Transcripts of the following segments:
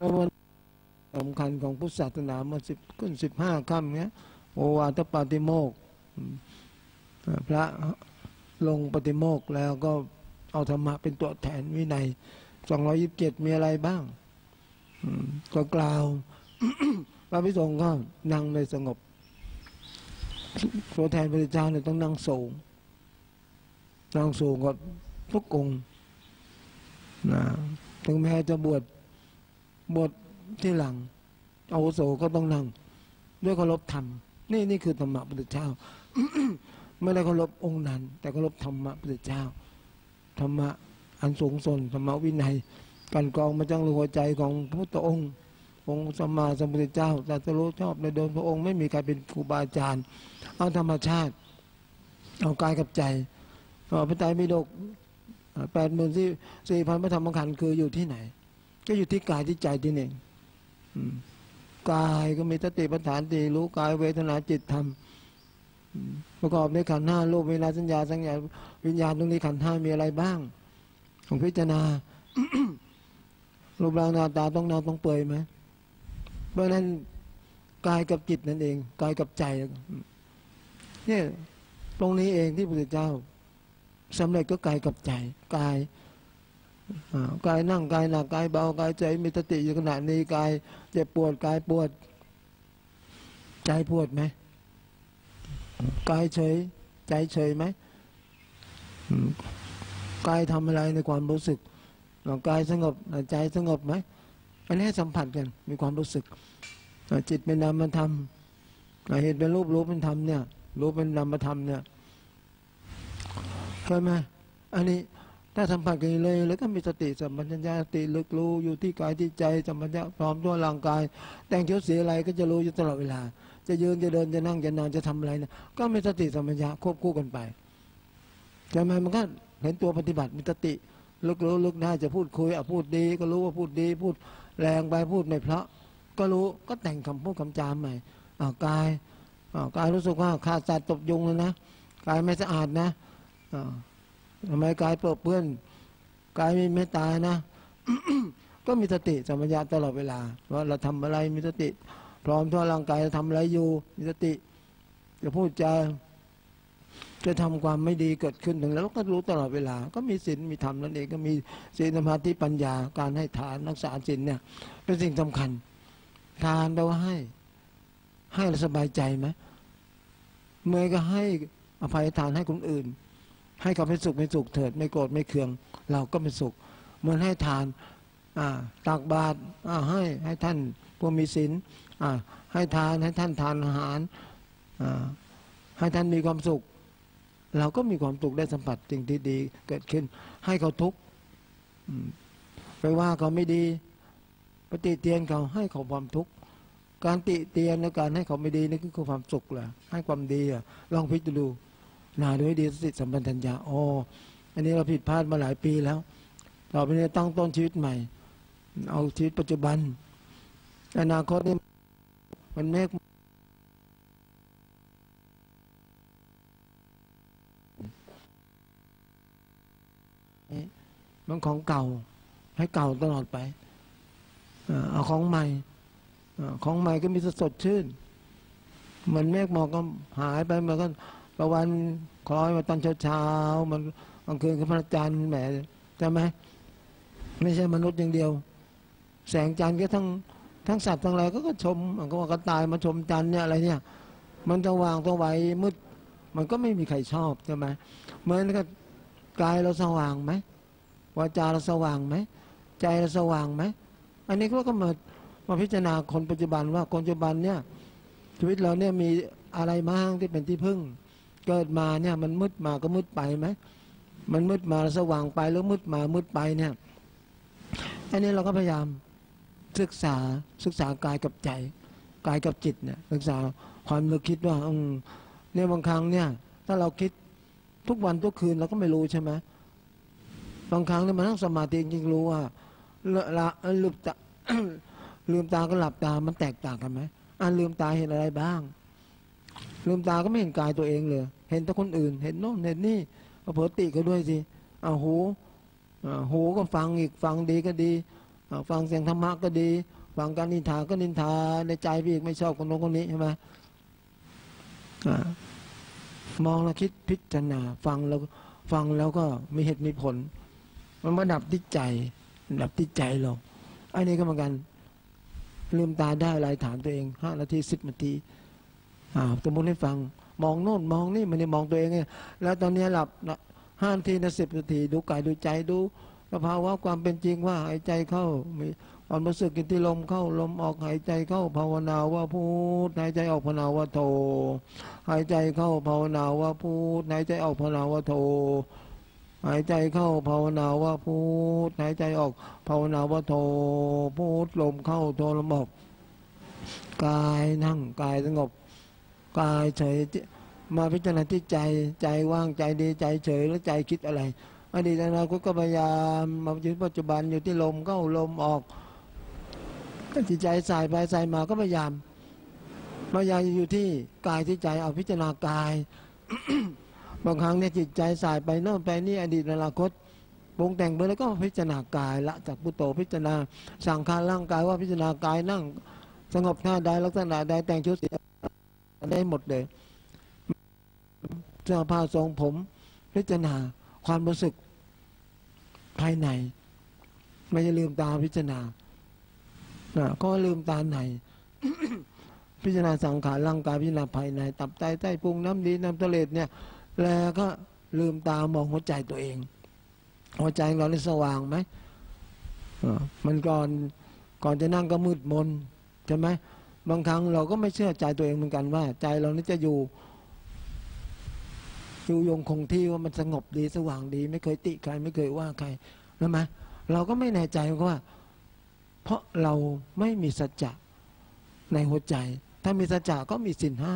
วันสำคัญของพุทธศาสนามาขึ้น15 ค่ำเนี้ยโอวาทปาติโมกข์พระลงปฏิโมกข์แล้วก็เอาธรรมะเป็นตัวแทนวินัย227มีอะไรบ้างก็กล่าว พระภิกษุก็นั่งในสงบตัวแทนพระเจ้าเนี่ยต้องนั่งสูงก็ทุกองค์นะถึงแม้จะบวชที่หลังอาวุโสก็ต้องนั่งด้วยเคารพธรรมนี่คือธรรมะพระพุทธเจ้า ไม่ได้เคารพองค์นั้นแต่เคารพธรรมะพระพุทธเจ้าธรรมะอันสูงส่งธรรมะวินัยการกรองมาจังหัวใจของพระพุทธองค์สัมมาสัมพุทธเจ้าตรัสรู้ชอบในโดยพระองค์ไม่มีใครเป็นครูบาอาจารย์เอาธรรมชาติเอากายกับใจพระไตรปิฎก84,000พระธรรมขันธ์คืออยู่ที่ไหนก็อยู่ที่กายที่ใจที่หนึ่งกายก็มีสติปัฏฐานสี่รู้กายเวทนาจิตธรรมประกอบในขันธ์5รูปเวทนาสัญญาสังขารวิญญาณตรงนี้ขันธ์5มีอะไรบ้างของพิจารณา รูปร่างหน้าตาต้องเน่าต้องเปื่อยไหมเพราะนั้นกายกับจิตนั่นเองกายกับใจเนี่ยตรงนี้เองที่พระพุทธเจ้าสำเร็จก็กายกับใจกายนั่งกายหนักกายเบากายใจมีสติอยู่ขณะนี้กายเจ็บปวดกายปวดใจปวดไหมกายเฉยใจเฉยไหมกายทำอะไรในความรู้สึกกายสงบใจสงบไหมอันนี้สัมผัสกันมีความรู้สึกจิตเป็นนามธรรมเห็นเป็นรูปรู้เป็นธรรมเนี่ยรู้เป็นนามธรรมเนี่ยใช่ไหมอันนี้ถ้าสัมผัสกันเลยแล้วก็มีสติสัมปชัญญะสติลึกรู้อยู่ที่กายที่ใจสัมปชัญญะพร้อมทั่วร่างกายแต่งเชื้อเสียอะไรก็จะรู้อยู่ตลอดเวลาจะยืนจะเดินจะนั่งจะนอนจะทำอะไรนะก็มีสติสัมปชัญญะควบคู่กันไปใช่ไหมมันก็เห็นตัวปฏิบัติมีสติลึกรู้ลึกได้จะพูดคุยพูดดีก็รู้ว่าพูดดีพูดแรงไปพูดไม่เพราะก็รู้ก็แต่งคำพูดคำจามใหม่กายรู้สึกว่าขาดสัตว์ตบยุงเลยนะกายไม่สะอาดนะทำไมกายเปื้อนกายไม่เมตตานะ ก็มีสติสัมปชัญญะตลอดเวลาว่าเราทำอะไรมีสติพร้อมทั่วร่างกายจะทำอะไรอยู่มีสติจะพูดจะทำความไม่ดีเกิดขึ้นถึงแล้วก็รู้ตลอดเวลาก็มีศีลมีธรรมนั่นเองก็มีศีลสมาธิปัญญาการให้ทานรักษาศีลเนี่ยเป็นสิ่งสำคัญทานแปลว่าให้เราสบายใจไหมเมื่อก็ให้อภัยทานให้คนอื่นให้เขาเป็นสุขเถิดไม่โกรธไม่เคืองเราก็เป็นสุขเหมือนให้ทานตักบาตรให้ท่านผู้มีศีลให้ทานให้ท่านทานอาหารให้ท่านมีความสุขเราก็มีความสุขได้สัมผัสสิ่งที่ดีเกิดขึ้นให้เขาทุกข์ไปว่าเขาไม่ดีปฏิเตียนเขาให้เขาความทุกข์การติเตียนและการให้เขาไม่ดีนี่คือความสุขแหละให้ความดีลองพิจารณานาด้วยดีสติสัมปชัญญะอันนี้เราผิดพลาดมาหลายปีแล้วต่อไปนี้ตั้งต้นชีวิตใหม่เอาชีวิตปัจจุบันอนาคตนี่มันเมฆมันของเก่าให้เก่าตลอดไปเอาของใหม่ก็มีสดชื่นเหมือนเมฆหมอกก็หายไปมันก็ตะวันคล้อยมาตอนเช้ามันกลางคืนคือพระจันทร์แหมใช่ไหมไม่ใช่มนุษย์อย่างเดียวแสงจันทร์ก็ทั้งสัตว์ทั้งอะไรก็ชมมันก็ว่าก็ตายมาชมจันทร์เนี่ยอะไรเนี่ยมันจะวางตัวไว้มืดมันก็ไม่มีใครชอบใช่ไหมเหมือนกับกายเราสว่างไหมวาจาเราสว่างไหมใจเราสว่างไหมอันนี้ก็มาพิจารณาคนปัจจุบันว่าคนปัจจุบันเนี่ยชีวิตเราเนี่ยมีอะไรบ้างที่เป็นที่พึ่งเกิดมาเนี่ยมันมืดมาก็มืดไปไหมมันมืดมาสว่างไปแล้วมืดมามืดไปเนี่ยอันนี้เราก็พยายามศึกษากายกับใจกายกับจิตเนี่ยศึกษาความนึกคิดว่าเนี่ยบางครั้งเนี่ยถ้าเราคิดทุกวันทุกคืนเราก็ไม่รู้ใช่ไหมบางครั้งเนี่ยมันนั่งสมาธิจริงๆรู้ว่าลืมตา ลืมตาก็หลับตามันแตกต่างกันไหมลืมตาเห็นอะไรบ้างลืมตาก็ไม่เห็นกายตัวเองเลยเห็นแต่คนอื่นเห็นโน่นเห็นนี่เผลอติก็ด้วยสิหูก็ฟังอีกฟังดีก็ดีฟังเสียงธรรมะก็ดีฟังการนินทาก็นินทาในใจพี่อีกไม่ชอบคนโน้นคนนี้ใช่ไหมมองแล้วคิดพิจารณาฟังแล้วก็มีเหตุมีผลมันมาดับที่ใจดับที่ใจเราไอ้นี่ก็เหมือนกันลืมตาได้อะไรถามตัวเอง5 นาที 10 นาทีสมมติให้ฟังมองโน่นมองนี่ไม่ได้มองตัวเองไงแล้วตอนนี้หลับ5 นาทีนะ10 นาทีดูกายดูใจดูสภาวะความเป็นจริงว่าหายใจเข้ามีความรู้สึกที่ลมเข้าลมออกหายใจเข้าภาวนาว่าพุทหายใจออกภาวนาว่าโธหายใจเข้าภาวนาว่าพุทหายใจออกภาวนาว่าโธหายใจเข้าภาวนาว่าพุทหายใจออกภาวนาว่าโธพุทลมเข้าโธลมออกกายนั่งกายสงบกายเฉยมาพิจารณาที่ใจว่างใจดีใจเฉยแล้วใจคิดอะไรอดีตอนาคตก็พยายามมาอยู่ปัจจุบันอยู่ที่ลมเข้าลมออกจิตใจสายไปสายมาก็พยายามอยู่ที่กายที่ใจเอาพิจารณากาย บางครั้งเนี่ยจิตใจสายไปโน่นไปนี่อดีตอนาคตปรุงแต่งไปแล้วก็พิจารณากายละจากพุทโธพิจารณาสังขารร่างกายว่าพิจารณากายนั่งสงบท่าใดลักษณะใดแต่งชุดได้หมดเลยเสื้อผ้าทรงผมพิจารณาความรู้สึกภายในไม่จะลืมตาพิจารณาก็ลืมตาใน พิจารณาสังขารร่างกายพิจารณาภายในตับไตไส้พุงน้ำดีน้ำทะเลเนี่ยแล้วก็ลืมตามองหัวใจตัวเองหัวใจเราได้สว่างไหมมันก่อนจะนั่งก็มืดมนใช่ไหมบางครั้งเราก็ไม่เชื่อใจตัวเองเหมือนกันว่าใจเรานี่จะอยู่ยงคงที่ว่ามันสงบดีสว่างดีไม่เคยติใครไม่เคยว่าใครใช่ไหมเราก็ไม่แน่ใจว่าเพราะเราไม่มีสัจจะในหัวใจถ้ามีสัจจะก็มีศีล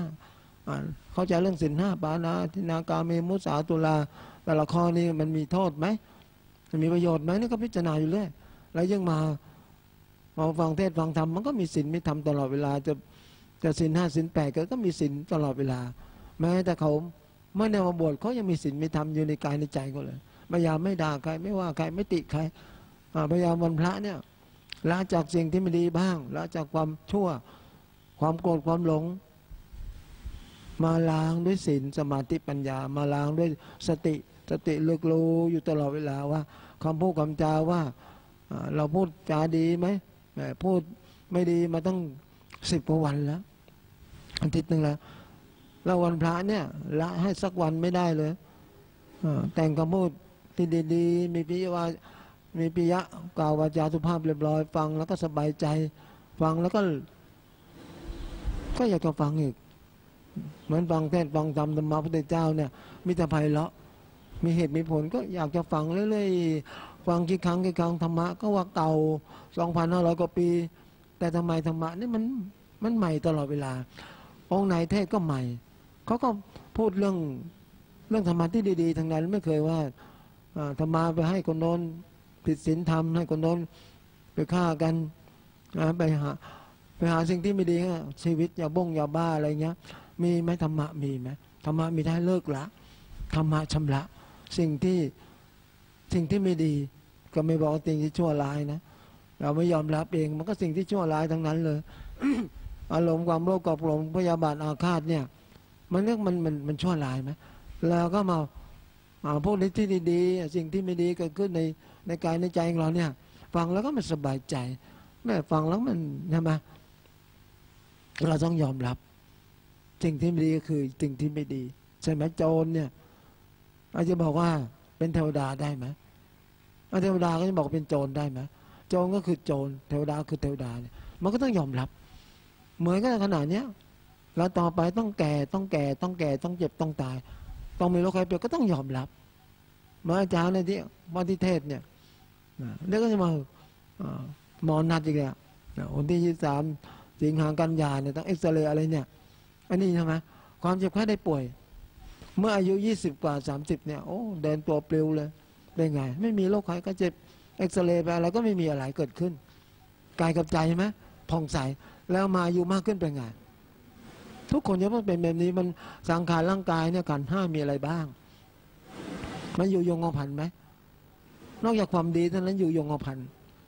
5เข้าใจเรื่องศีล 5ปานาทินากาเมมุสาตุลาแต่ละข้อนี้มันมีโทษไหมมันมีประโยชน์ไหมนี่ก็พิจารณาอยู่เรื่อยแล้วยังมาฟังเทศน์ฟังธรรมมันก็มีศีลมีธรรมตลอดเวลาจะศีล 5ศีล 8ก็มีศีลตลอดเวลาแม้แต่เขาเมื่อในมาบวชเขายังมีศีลมีธรรมอยู่ในกายในใจเขาเลยพยายามไม่ด่าใครไม่ว่าใครไม่ติใครพยายามวันพระเนี่ยละจากสิ่งที่ไม่ดีบ้างละจากความชั่วความโกรธความหลงมาล้างด้วยศีลสมาธิปัญญามาล้างด้วยสติเลือกรู้อยู่ตลอดเวลาว่าคำพูดคำจาว่าเราพูดจาดีไหมพูดไม่ดีมาตั้ง10 กว่าวันแล้วอาทิตย์นึงแล้ววันพระเนี่ยละให้สักวันไม่ได้เลยแต่งคำพูดที่ดีๆมีปิยะกล่าววาจาสุภาพเรียบร้อยฟังแล้วก็สบายใจฟังแล้วก็อยากจะฟังอีกเหมือนฟังเทศน์ฟังธรรมธรรมะพระพุทธเจ้าเนี่ยมีแต่ไพเราะมีเหตุมีผลก็อยากจะฟังเรื่อยๆฟังกี่ครั้งธรรมะก็ว่าเก่า 2,500 กว่าปีแต่ทำไมธรรมะนี่มันใหม่ตลอดเวลาองค์ไหนเทศก็ใหม่เขาก็พูดเรื่องธรรมะที่ดีๆทั้งนั้นไม่เคยว่าธรรมะไปให้คนโน้นผิดศีลธรรมให้คนโน้นไปฆ่ากันไปหาสิ่งที่ไม่ดีชีวิตอย่าบ้าอะไรเงี้ยมีไหมธรรมะมีไหมธรรมะมีได้เลิกละธรรมะชำระสิ่งที่ไม่ดีก็ไม่บอกสิ่งที่ชั่วร้ายนะเราไม่ยอมรับเองมันก็สิ่งที่ชั่วร้ายทั้งนั้นเลย อารมณ์ความโลภความหลงพยาบาทอาฆาตเนี่ยมันชั่วร้ายไหมแล้วก็มาพูดในที่ดีๆสิ่งที่ไม่ดีเกิดขึ้นในกายในใจของเราเนี่ยฟังแล้วก็มันสบายใจแม่ฟังแล้วมันใช่ไหมเราต้องยอมรับสิ่งที่ไม่ดีก็คือสิ่งที่ไม่ดีใช่ไหมโจรเนี่ยอาจจะบอกว่าเป็นเทวดาได้ไหมเทวดาก็จะบอกเป็นโจรได้ไหมโจรก็คือโจรเทวดาคือเทวดาเนี่ยมันก็ต้องยอมรับเหมือนกันขนาดเนี้ยแล้วต่อไปต้องแก่ต้องเจ็บต้องตายต้องมีโรคภัยเปลี่ยนก็ต้องยอมรับมาอาจารย์ในที่วัที่เทศเนี่ยเดี๋ยวก็จะมาหมอนัดอีกแล้ววันที่23 สิงหากันยาเนี่ยต้องเอ็กซเรย์อะไรเนี่ยอันนี้ใช่ไหมความเจ็บไข้ได้ป่วยเมื่ออายุ20 กว่า 30เนี่ยโอ้เดินตัวปลิวเลยได้ไงไม่มีโรคภัยก็เจ็บเอ็กซเรย์ไปอะไรก็ไม่มีอะไรเกิดขึ้นกายกับใจใช่ไหมผ่องใสแล้วมาอายุมากขึ้นเป็นไงทุกคนจะต้องเป็นแบบนี้มันสังขารร่างกายเนี่ยขันธ์ 5มีอะไรบ้างมันอยู่ยงคงพันไหมนอกจากความดีเท่านั้นอยู่ยงคงพัน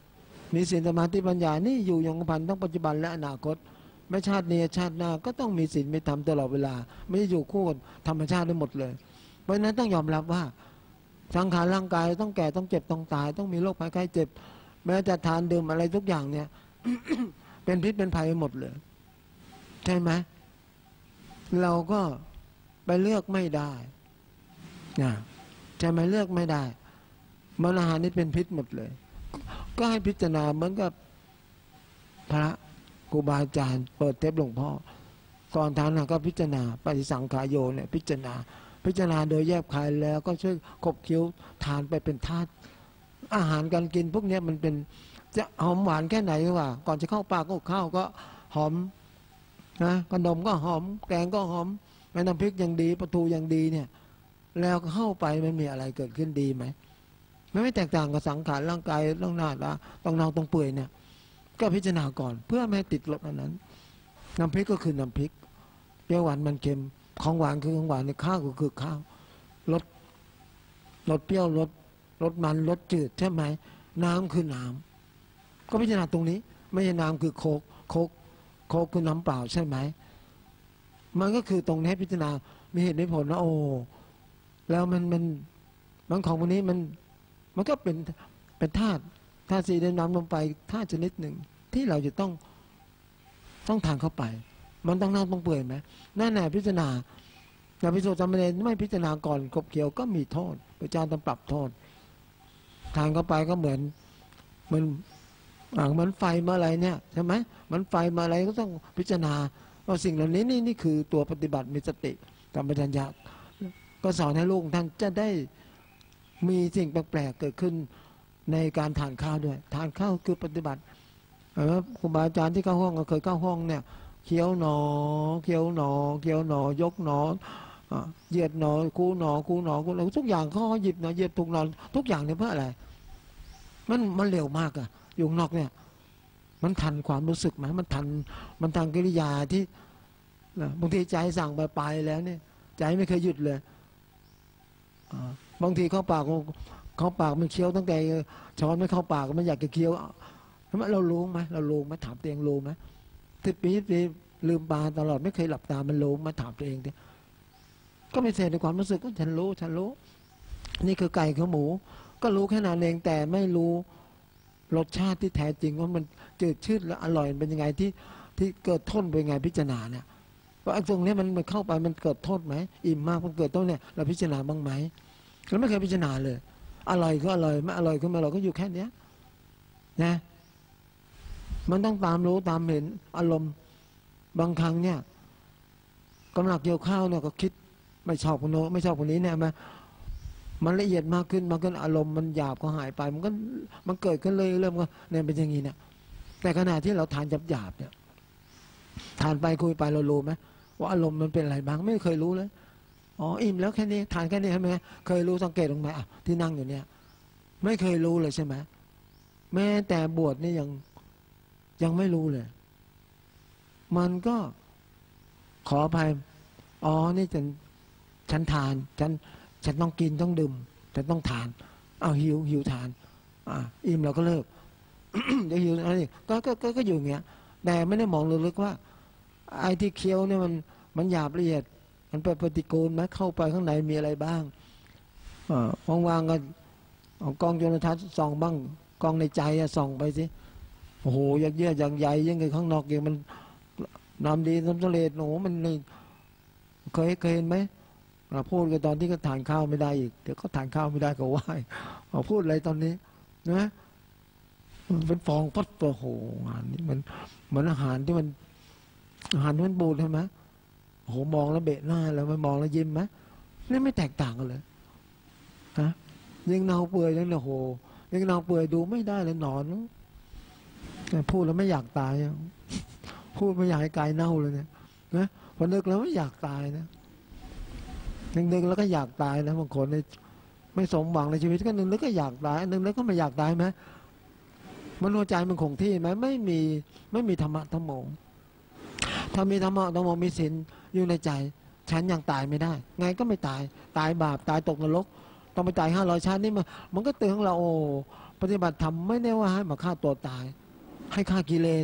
มีศีลสมาธิปัญญานี่อยู่ยงพันทั้งปัจจุบันและอนาคตไม่ชาตินี้ชาติหน้าก็ต้องมีศีลมีธรรมตลอดเวลาไม่ได้อยู่คู่กับธรรมชาติได้หมดเลยเพราะฉะนั้นต้องยอมรับว่าสังขารร่างกายต้องแก่ต้องเจ็บต้องตายต้องมีโรคภัยไข้เจ็บแม้จะทานดื่มอะไรทุกอย่างเนี่ย เป็นพิษเป็นภัยไปหมดเลยใช่ไหมเราก็ไปเลือกไม่ได้นะใช่ไหมเลือกไม่ได้มันอาหารนี่เป็นพิษหมดเลยก็ให้พิจารณาเหมือนกับพระครูบาอาจารย์เปิดเทปหลวงพ่อก่อนทานก็พิจารณาปฏิสังขารโยเนี่ยพิจารณาโดยแยบคายแล้วก็ช่วยขบเคี้ยวทานไปเป็นธาตุอาหารการกินพวกนี้มันเป็นจะหอมหวานแค่ไหนก็ว่าก่อนจะเข้าปากก็ข้าวก็หอมนะขนมก็หอมแกงก็หอมแม้น้ำพริกอย่างดีปลาทูอย่างดีเนี่ยแล้วเข้าไปมันมีอะไรเกิดขึ้นดีไหมไม่แตกต่างกับสังขารร่างกายต้องหน้าละต้องเน่าต้องเปื่อยเนี่ยก็พิจารณาก่อนเพื่อไม่ให้ติดรสอันนั้นน้ำพริกก็คือน้ำพริกเปรี้ยวหวานมันเค็มของหวานคือของหวานในข้าวก็คือข้าวรสเปรี้ยวรสมันรสจืดใช่ไหมน้ำคือน้ำก็พิจารณาตรงนี้ไม่ใช่น้ำคือโคกคือน้ำเปล่าใช่ไหมมันก็คือตรงนี้พิจารณามีเหตุมีผลนะโอ้แล้วมันของวันนี้มันก็เป็นธาตุสีเดินน้ำลงไปธาตุชนิดหนึ่งที่เราจะต้องทานเข้าไปมันต้องเน่าต้องเปื่อยไหมนั่นแหละพิจารณาอย่าพิสูจน์จำเป็นไม่พิจารณาก่อนขบเคี้ยวก็มีโทษพระเจ้าต้องปรับโทษทานเข้าไปก็เหมือนไฟมาอะไรเนี่ยใช่ไหมมันไฟมาอะไรก็ต้องพิจารณาว่าสิ่งเหล่านี้นี่คือตัวปฏิบัติมีสติธรรมปัญญาก็สอนให้ลูกท่านจะได้มีสิ่งแปลกๆเกิดขึ้นในการทานข้าวด้วยทานข้าวคือปฏิบัติครูบาอาจารย์ที่เข้าห้องเคยเข้าห้องเนี่ยเคี้ยวหนอ ยกหนอเหยียดหนอคูหนอทุกอย่างเขาหยิบหนอเหยียดถูกหนอทุกอย่างเนี่ยเพื่ออะไรมันเร็วมากอะอยู่นอกเนี่ยมันทันความรู้สึกไหมมันทันกิริยาที่บางทีใจสั่งไปแล้วเนี่ยใจไม่เคยหยุดเลยบางทีเข้าปากมันเคี้ยวตั้งแต่ช้อนไม่เข้าปากมันอยากจะเคี้ยวเรารู้ไหมถามตัวเองรู้ไหม10 ปีลืมตาตลอดไม่เคยหลับตามันรู้มาถามตัวเองดิก็ไม่เสียในความรู้สึกก็ฉันรู้นี่คือไก่คือหมูก็รู้แค่นั้นเองแต่ไม่รู้รสชาติที่แท้จริงว่ามันจืดชืดและอร่อยเป็นยังไงที่เกิดโทษเป็นยังไงพิจารณาเนี่ยว่าตรงนี้มันเข้าไปมันเกิดโทษไหมอิ่มมากมันเกิดโทษเนี่ยเราพิจารณาบ้างไหมเราไม่เคยพิจารณาเลยอร่อยก็อร่อยไม่อร่อยก็ไม่อร่อยก็อยู่แค่เนี้ยนะมันต้องตามรู้ตามเห็นอารมณ์บางครั้งเนี่ยกำลังเกี่ยวข้าวเนี่ยก็คิดไม่ชอบคนโน้นไม่ชอบคนนี้เนี่ยมันละเอียดมากขึ้นอารมณ์มันหยาบก็หายไปมันเกิดขึ้นเลยเริ่มก็เนี่ยเป็นอย่างนี้เนี่ยแต่ขณะที่เราทานหยาบเนี่ยทานไปคุยไปเรารู้ไหมว่าอารมณ์มันเป็นอะไรบ้างไม่เคยรู้เลยอ๋ออิ่มแล้วแค่นี้ทานแค่นี้ใช่ไหมเคยรู้สังเกตตรงไหนอ่ะที่นั่งอยู่เนี่ยไม่เคยรู้เลยใช่ไหมแม้แต่บวชนี่ยังไม่รู้เลยมันก็ขออภัยอ๋อนี่ฉันทานฉันต้องกินต้องดื่มฉันต้องทานเอาหิวทานอิ่มเราก็เลิก เดี๋ยวหิวอะไรก็อยู่อย่างเงี้ยแต่ไม่ได้มองลึกๆว่าไอ้ที่เคี้ยวเนี่ยมันหยาบละเอียดมันเป็นปฏิกูลไหมเข้าไปข้างในมีอะไรบ้างว่างๆก็เอากล้องโทรทัศน์ส่องบ้างกล้องในใจส่องไปสิโอ้โหยักเยือกอย่างใหญ่ยังไงข้างนอกอย่างมันน้ำดีน้ำทะเลโอ้โหมันเคยเห็นไหมพูดกันตอนที่เขาทานข้าวไม่ได้อีกเดี๋ยวเขาทานข้าวไม่ได้ก็ไหว้พูดอะไรตอนนี้นะมันเป็นฟองพัดโอ้โหอาหารนี่มันเหมือนอาหารที่มันบูดใช่ไหมโอ้โหมองแล้วเบะหน้าแล้วมันมองแล้วยิ้มไหมนี่ไม่แตกต่างกันเลยฮะยังเน่าเปื่อยยังเนี่ยโหยังเน่าเปื่อยดูไม่ได้เลยหนอนพูดแล้วไม่อยากตายพูดไม่อยากให้กายเน่าเลยเนี่ยนะพอนึกแล้วไม่อยากตายนะนึกแล้วก็อยากตายนะบางคนไม่สมหวังในชีวิตก็นึกแล้วก็อยากตายนึกแล้วก็ไม่อยากตายไหมมันหัวใจมันคงที่ไหมไม่มีธรรมะธรรมโมถ้ามีธรรมะธรรมโมมีศีลอยู่ในใจฉันยังตายไม่ได้ไงก็ไม่ตายบาปตายตกนรกต้องไปตาย500 ชาตินี่มันก็เตือนเราโอ้ปฏิบัติธรรมไม่ได้ว่าให้มาฆ่าตัวตาย ให้ฆ่ากิเลส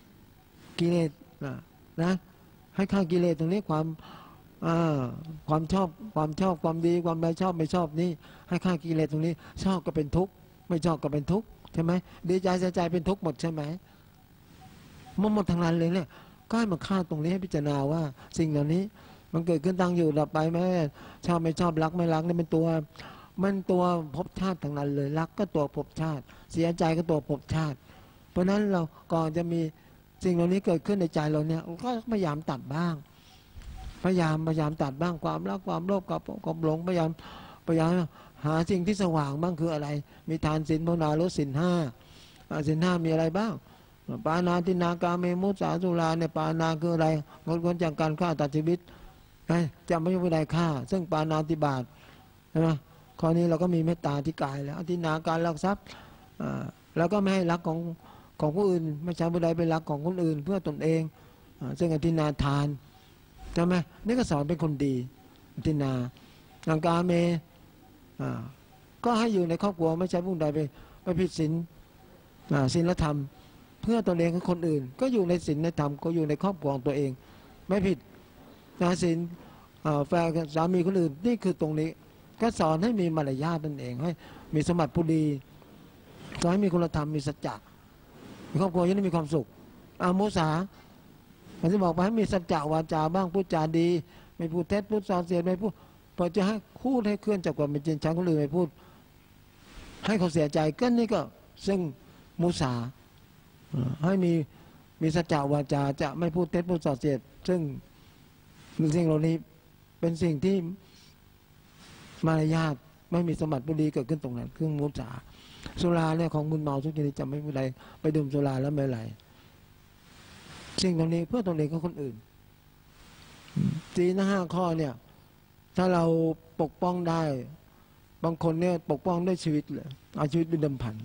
นะให้ฆ่ากิเลสตรงนี้ความชอบความดีความไม่ชอบนี่ให้ฆ่ากิเลสตรงนี้ชอบก็เป็นทุกข์ไม่ชอบก็เป็นทุกข์ใช่ไหมดีใจเสียใจเป็นทุกข์หมดใช่ไหมหมดทางนั้นเลยเนี่ยก็ให้มาฆ่าตรงนี้ให้พิจารณาว่าสิ่งเหล่านี้มันเกิดขึ้นตั้งอยู่ดับไปไหมชอบไม่ชอบรักไม่รักนี่เป็นตัวภพชาติทางนั้นเลยรักก็ตัวภพชาติเสียใจก็ตัวภพชาติเพราะนั้นเราก่อนจะมีสิ่งเหล่านี้เกิดขึ้นในใจเราเนี่ยก็พยายามตัดบ้างพยายามตัดบ้างความรักความโลภความหลงพยายามหาสิ่งที่สว่างบ้างคืออะไรมีทานศีลภาวนาลดศีลห้ามีอะไรบ้างปานาตินากาเมมุสาสุราเนี่ยปานาคืออะไรงดเว้นจากการฆ่าตัดชีวิตจะไม่ผู้ใดฆ่าซึ่งปานาติบาตใช่ไหมข้อนี้เราก็มีเมตตาที่กายแล้วอธินาการลักทรัพย์แล้วก็ไม่ให้รักของผู้อื่นไม่ใช่ผู้ใดไปรักของคนอื่นเพื่อตนเองซึ่งอธินาทานใช่ไหมนี่ก็สอนเป็นคนดีอธินาอังกาเมก็ให้อยู่ในครอบครัวไม่ใช่ผู้ใดไปผิดศีลธรรมเพื่อตนเองกับคนอื่นก็อยู่ในศีลในธรรมก็อยู่ในครอบครัวของตัวเองไม่ผิดศีลแฟนสามีคนอื่นนี่คือตรงนี้ก็สอนให้มีมารยาทนั่นเองให้มีสมบัติผู้ดีสอนให้มีคุณธรรมมีสัจจะครอบครัวจะได้มีความสุขมุสาผมจะบอกไปให้มีสัจจะวาจาบ้างพูดจาดีไม่พูดเท็จพูดส่อเสียดไม่พูดพอจะให้พูดให้เคลื่อนจากความเป็นจริงชังคนอื่นไม่พูดให้เขาเสียใจก็นี่ก็ซึ่งมุสาให้มีสัจจะวาจาจะไม่พูดเท็จพูดส่อเสียดซึ่งสิ่งเหล่านี้เป็นสิ่งที่มารยาทไม่มีสมบัติบุรีเกิดขึ้นตรงนั้นคือมุสาสุราเนี่ยของมึนเมาทุกชนิดจะไม่เป็นไรไปดื่มสุราแล้วไม่ไรสิ่งตรงนี้เพื่อตรงนี้ก็คนอื่นศีล5 ข้อเนี่ยถ้าเราปกป้องได้บางคนเนี่ยปกป้องด้วยชีวิตเลยเอาชีวิตเป็นเดิมพัน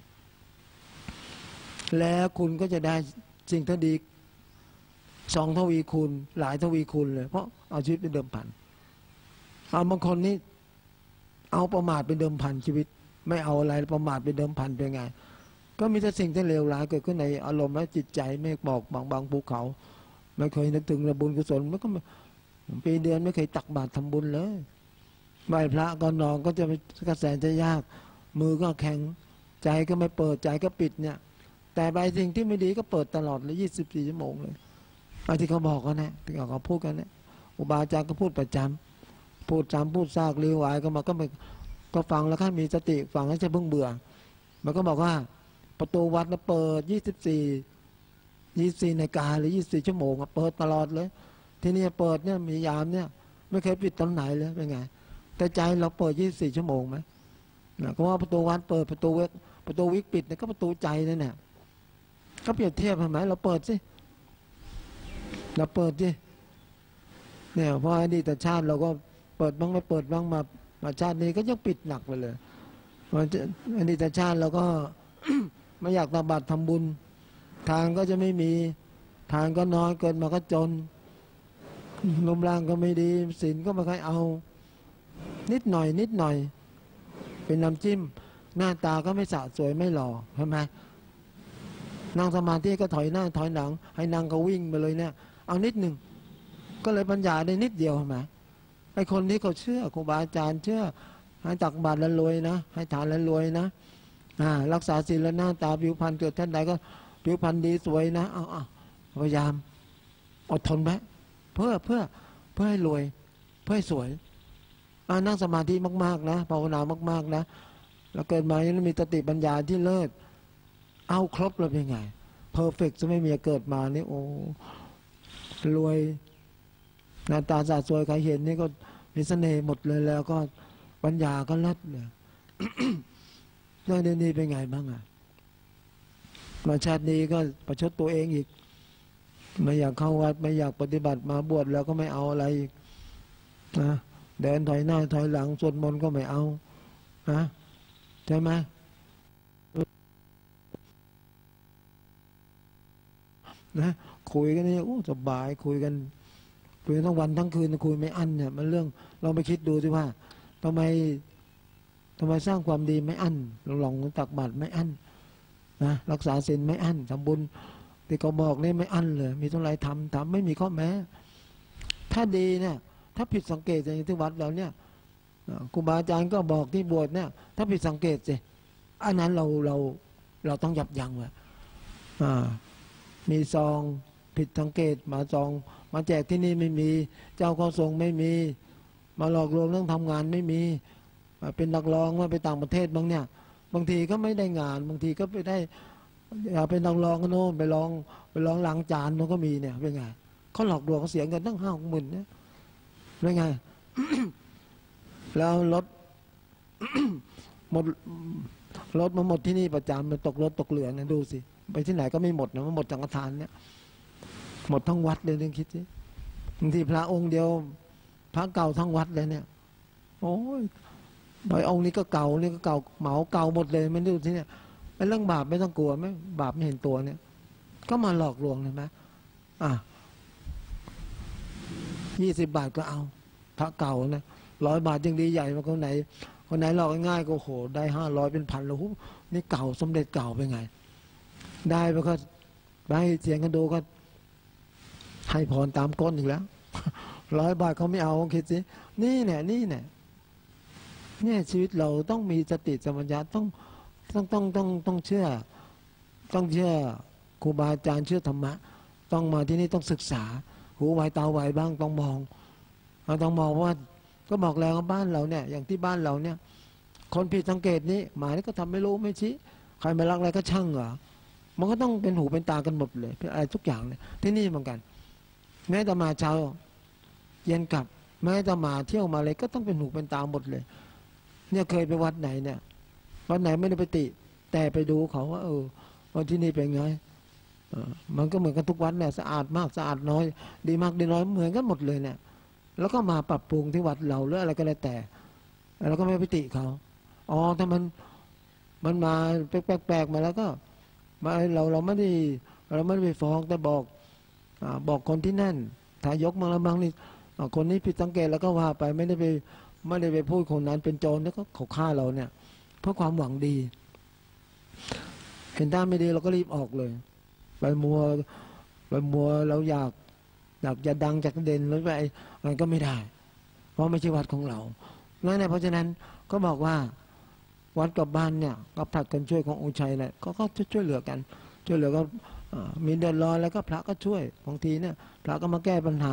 แล้วคุณก็จะได้สิ่งที่ดี2 ทวีคูณหลายทวีคูณเลยเพราะเอาชีวิตเป็นเดิมพันบางคนนี่เอาประมาทเป็นเดิมพันชีวิตไม่เอาอะไรประมาทเป็นเดิมพันเป็นไงก็มีแต่สิ่งที่เลวร้ายเกิดขึ้นในอารมณ์และจิตใจไม่บอกบางภูเขาไม่เคยนึกถึงบุญกุศลมันก็ปีเดือนไม่เคยตักบาตรทำบุญเลยไหว้พระก่อนนอนก็จะกระแสจะยากมือก็แข็งใจก็ไม่เปิดใจก็ปิดเนี่ยแต่ใบสิ่งที่ไม่ดีก็เปิดตลอดเลย24 ชั่วโมงเลยที่เขาบอกกันนะที่เขาพูดกันเนี่ยอุบาจารย์ก็พูดประจำพูดซากรีวายก็มาก็ฟังแล้วถ้ามีสติฟังแล้วจะเพิ่งเบื่อมันก็บอกว่าประตูวัดนะเปิด24 นาฬิกาหรือ24 ชั่วโมงเปิดตลอดเลยที่นี่เปิดเนี่ยมียามเนี่ยไม่เคยปิดตอนไหนเลยเป็นไงแต่ใจเราเปิด24 ชั่วโมงไหมก็ว่าประตูวัดเปิดประตูวิกปิดเนี่ยก็ประตูใจนั่นแหละก็เปรียบเทียบเห็นไหมเราเปิดสิเนี่ยเพราะอดีตชาติเราก็เปิดบ้างไม่เปิดบ้างมาชาตินี้ก็ยังปิดหนักไปเลยเพราะอดีตชาติเราก็ ไม่อยากตักบาตรทำบุญทางก็จะไม่มีทางก็น้อยเกินมาก็จนรูปร่างก็ไม่ดีศีลก็ไม่ค่อยเอานิดหน่อยเป็นน้ำจิ้มหน้าตาก็ไม่สะสวยไม่หล่อใช่ไหมนั่งสมาธิก็ถอยหน้าถอยหลังให้นั่งก็วิ่งไปเลยเนี่ยเอานิดหนึ่งก็เลยปัญญาได้นิดเดียวใช่ไหมไอ้คนที่เขาเชื่อครูบาอาจารย์เชื่อให้ตักบาตรแล้วรวยนะให้ทานแล้วรวยนะรักษาศีลแล้วหน้าตาผิวพรรณเกิดท่านใดก็ผิวพรรณดีสวยนะพยายามอดทนไว้เพื่อให้รวยเพื่อให้สวยนั่งสมาธิมากๆนะภาวนามากๆนะแล้วเกิดมายังมีสติปัญญาที่เลิศเอาครบเลยเป็นไงเพอร์เฟกต์จะไม่มีเกิดมานี่โอ้รวยหน้าตาสะสวยใครเห็นนี่ก็มีเสน่ห์หมดเลยแล้วก็ปัญญาก็เลิศเลย เรื่องนี้เป็นไงบ้างมาชาตินี้ก็ประชดตัวเองอีกไม่อยากเข้าวัดไม่อยากปฏิบัติมาบวชแล้วก็ไม่เอาอะไรอีกนะเดินถอยหน้าถอยหลังสวดมนต์ก็ไม่เอานะใช่ไหมนะคุยกันนี่โอ้สบายคุยกันทั้งวันทั้งคืนคุยไม่อั้นเนี่ยมันเรื่องเราไปคิดดูสิว่าทำไมทำไมสร้างความดีไม่อั้นหลงตักบาตรไม่อั้นนะรักษาศีลไม่อั้นทำบุญที่เขาบอกนี่ไม่อั้นเลยมีเท่าไรทำไม่มีข้อแม้ถ้าดีเนี่ยถ้าผิดสังเกตอย่างที่วัดเราเนี่ยครูบาอาจารย์ก็บอกที่บวชเนี่ยถ้าผิดสังเกตสิอันนั้นเราต้องยับยั้งไว้มีซองผิดสังเกตมาซองมาแจกที่นี่ไม่มีเจ้าเข้าทรงไม่มีมาหลอกลวงเรื่องทำงานไม่มีเป็นนักร้องว่าไปต่างประเทศบางเนี่ยบางทีก็ไม่ได้งานบางทีก็ไปได้เป็นนักร้องก็โน่นไปร้องล้างจานมันก็มีเนี่ยเป็นไงเขาหลอกลวงเขาเสียเงินตั้ง50,000เนี่ยเป็นไง แล้วรถ หมดรถมาหมดที่นี่ประจำมันตกรถตกเหลือนะดูสิไปที่ไหนก็ไม่หมดนะมันหมดสังฆทานเนี่ยหมดทั้งวัดเลยนึกคิดสิบางทีพระองค์เดียวพระเก่าทั้งวัดเลยเนี่ยโอ้ยบางองค์นี้ก็เก่านี่ก็เก่าเหมาเก่าหมดเลยไม่ดูที่เนี่ยเป็นเรื่องบาปไม่ต้องกลัวไหมบาปไม่เห็นตัวเนี่ยก็มาหลอกลวงเห็นไหม20 บาทก็เอาพระเก่านะ100 บาทยังดีใหญ่มาคนไหนหลอกง่ายก็โหได้500เป็นพันแล้วนี่เก่าสมเด็จเก่าเป็นไงได้ไปก็ได้เสียงกันดูก็ให้พรตามก้นอีกแล้ว100 บาทเขาไม่เอาคิดสินี่เนี่ยชีวิตเราต้องมีสติสัมปชัญญะต้องเชื่อครูบาอาจารย์เชื่อธรรมะต้องมาที่นี่ต้องศึกษาหูไวตาไวบ้างต้องมองว่าก็บอกแล้วบ้านเราเนี่ยอย่างที่บ้านเราเนี่ยคนผิดสังเกตนี้หมายนี่ก็ทำไม่รู้ไม่ชี้ใครไม่รักอะไรก็ช่างเหรอมันก็ต้องเป็นหูเป็นตากันหมดเลยอะไรทุกอย่างเนี่ยที่นี่เหมือนกันแม้แต่มาเช้าเย็นกลับแม้แต่มาเที่ยวมาอะไรก็ต้องเป็นหูเป็นตาหมดเลยเนี่ยเคยไปวัดไหนเนี่ยวัดไหนไม่ได้ไปติแต่ไปดูเขาว่าวันที่นี่เป็นไงมันก็เหมือนกันทุกวัดเนี่ยสะอาดมากสะอาดน้อยดีมากดีน้อยเหมือนกันหมดเลยเนี่ยแล้วก็มาปรับปรุงที่วัดเราหรืออะไรก็แล้วแต่เราก็ไม่ไปติเขาถ้ามันมาแปลกๆมาแล้วก็มาเราไม่ได้ไปฟ้องแต่บอกคนที่นั่นถ้ายกมาแล้วบางนี่คนนี้ผิดสังเกตแล้วก็ว่าไปไม่ได้ไปพูดคนนั้นเป็นโจรแล้วก็เขาฆ่าเราเนี่ยเพราะความหวังดีเห็นท่าไม่ดีเราก็รีบออกเลยไปมัวเราอยากจะดังจากเด่นแล้วไปมันก็ไม่ได้เพราะไม่ใช่วัดของเรานั่นแหละเพราะฉะนั้นก็บอกว่าวัดกับบ้านเนี่ยก็ผลัดกันช่วยขององค์ชัยแหละก็ช่วยเหลือกันช่วยเหลือก็มีเดือดร้อนแล้วก็พระก็ช่วยบางทีเนี่ยพระก็มาแก้ปัญหา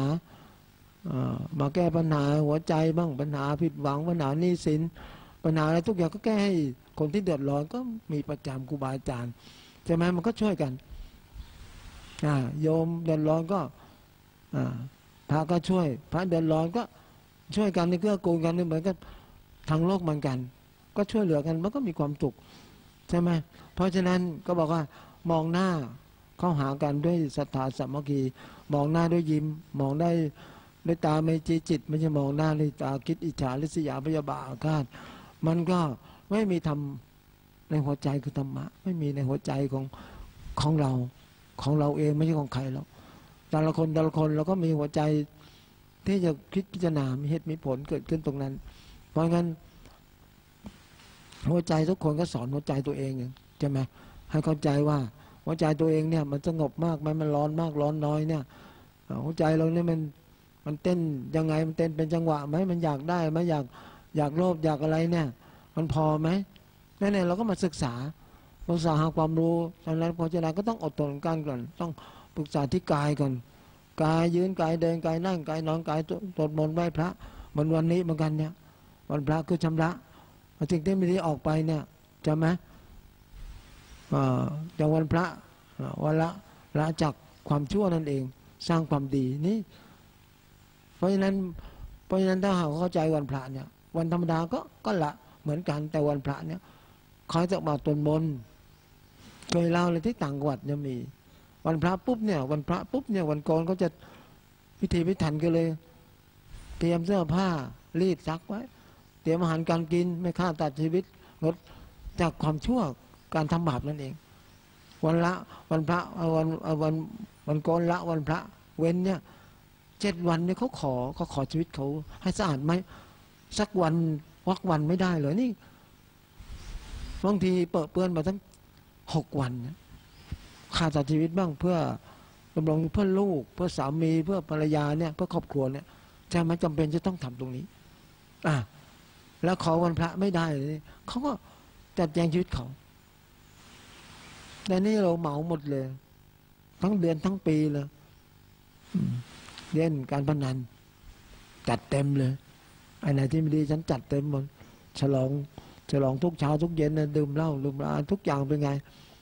หัวใจบ้างปัญหาผิดหวังปัญหาหนี้สินปัญหาอะไรทุกอย่างก็แก้ให้คนที่เดือดร้อนก็มีประจำครูบาอาจารย์ใช่ไหมมันก็ช่วยกันโยมเดือดร้อนก็พระก็ช่วยพระเดือดร้อนก็ช่วยกันนี่เกื้อกูลกันนี่เหมือนกับทางโลกเหมือนกันก็ช่วยเหลือกันมันก็มีความสุขใช่ไหมเพราะฉะนั้นก็บอกว่ามองหน้าเข้าหากันด้วยศรัทธาสามัคคีมองหน้าด้วยยิ้มมองได้ด้วยตาไม่จีจิตไม่ใช่มองหน้าด้วยตาคิดอิจฉาริษยาพยาบาทอาฆาตมันก็ไม่มีธรรมในหัวใจคือธรรมะไม่มีในหัวใจของเราเองไม่ใช่ของใครหรอกแต่ละคนเราก็มีหัวใจที่จะคิดพิจารณามีเหตุมีผลเกิดขึ้นตรงนั้นเพราะงั้นหัวใจทุกคนก็สอนหัวใจตัวเองใช่ไหมให้เข้าใจว่าหัวใจตัวเองเนี่ยมันสงบมากไหมมันร้อนมากร้อนน้อยเนี่ยหัวใจเราเนี่ยมันเต้นยังไงมันเต้นเป็นจังหวะไหมมันอยากได้ไหมอยากโลภอยากอะไรเนี่ยมันพอไหมนั่นเองเราก็มาศึกษาหาความรู้ดังนั้นพอจะได้ก็ต้องอดทนกันก่อนต้องปรึกษาที่กายก่อนกายยืนกายเดินกายนั่งกายนอนกายสวดมนต์ไหว้พระเหมือนวันนี้เหมือนกันเนี่ยวันพระคือชำระสิ่งที่ไม่ได้ออกไปเนี่ยจำไหมอย่างวันพระวันละจากความชั่วนั่นเองสร้างความดีนี่เพราะฉะนั้นถ้าหากเข้าใจวันพระเนี่ยวันธรรมดาก็ละเหมือนกันแต่วันพระเนี่ยเขาจะมาตนมนเคยเล่าเลยที่ต่างจังหวัดจะมีวันพระปุ๊บเนี่ยวันพระปุ๊บเนี่ยวันก่อนก็จะพิธีพิถันกันเลยเตรียมเสื้อผ้ารีดซักไว้เตรียมอาหารการกินไม่ฆ่าตัดชีวิตงดจากความชั่วการทำบาปนั่นเองวันพระวันก่อนละวันพระเว้นเนี่ย7 วันเนี่ยเขาขอชีวิตเขาให้สะอาดไหมสักวันวักวันไม่ได้เลยนี่บางทีเปื้อนมาทั้ง6 วันนะขาดจากชีวิตบ้างเพื่อดำรงเพื่อลูกเพื่อสามีเพื่อภรรยาเนี่ยเพื่อครอบครัวเนี่ยใช่ไหมจำเป็นจะต้องทำตรงนี้แล้วขอวันพระไม่ได้เลยเขาก็จัดแจงชีวิตเขาแต่นี่เราเหมาหมดเลยทั้งเดือนทั้งปีเลยเล่นการพนันจัดเต็มเลยไอ้ไหนที่ไม่ดีฉันจัดเต็มหมดฉลองทุกเช้าทุกเย็นนะดื่มเหล้าทุกอย่างเป็นไง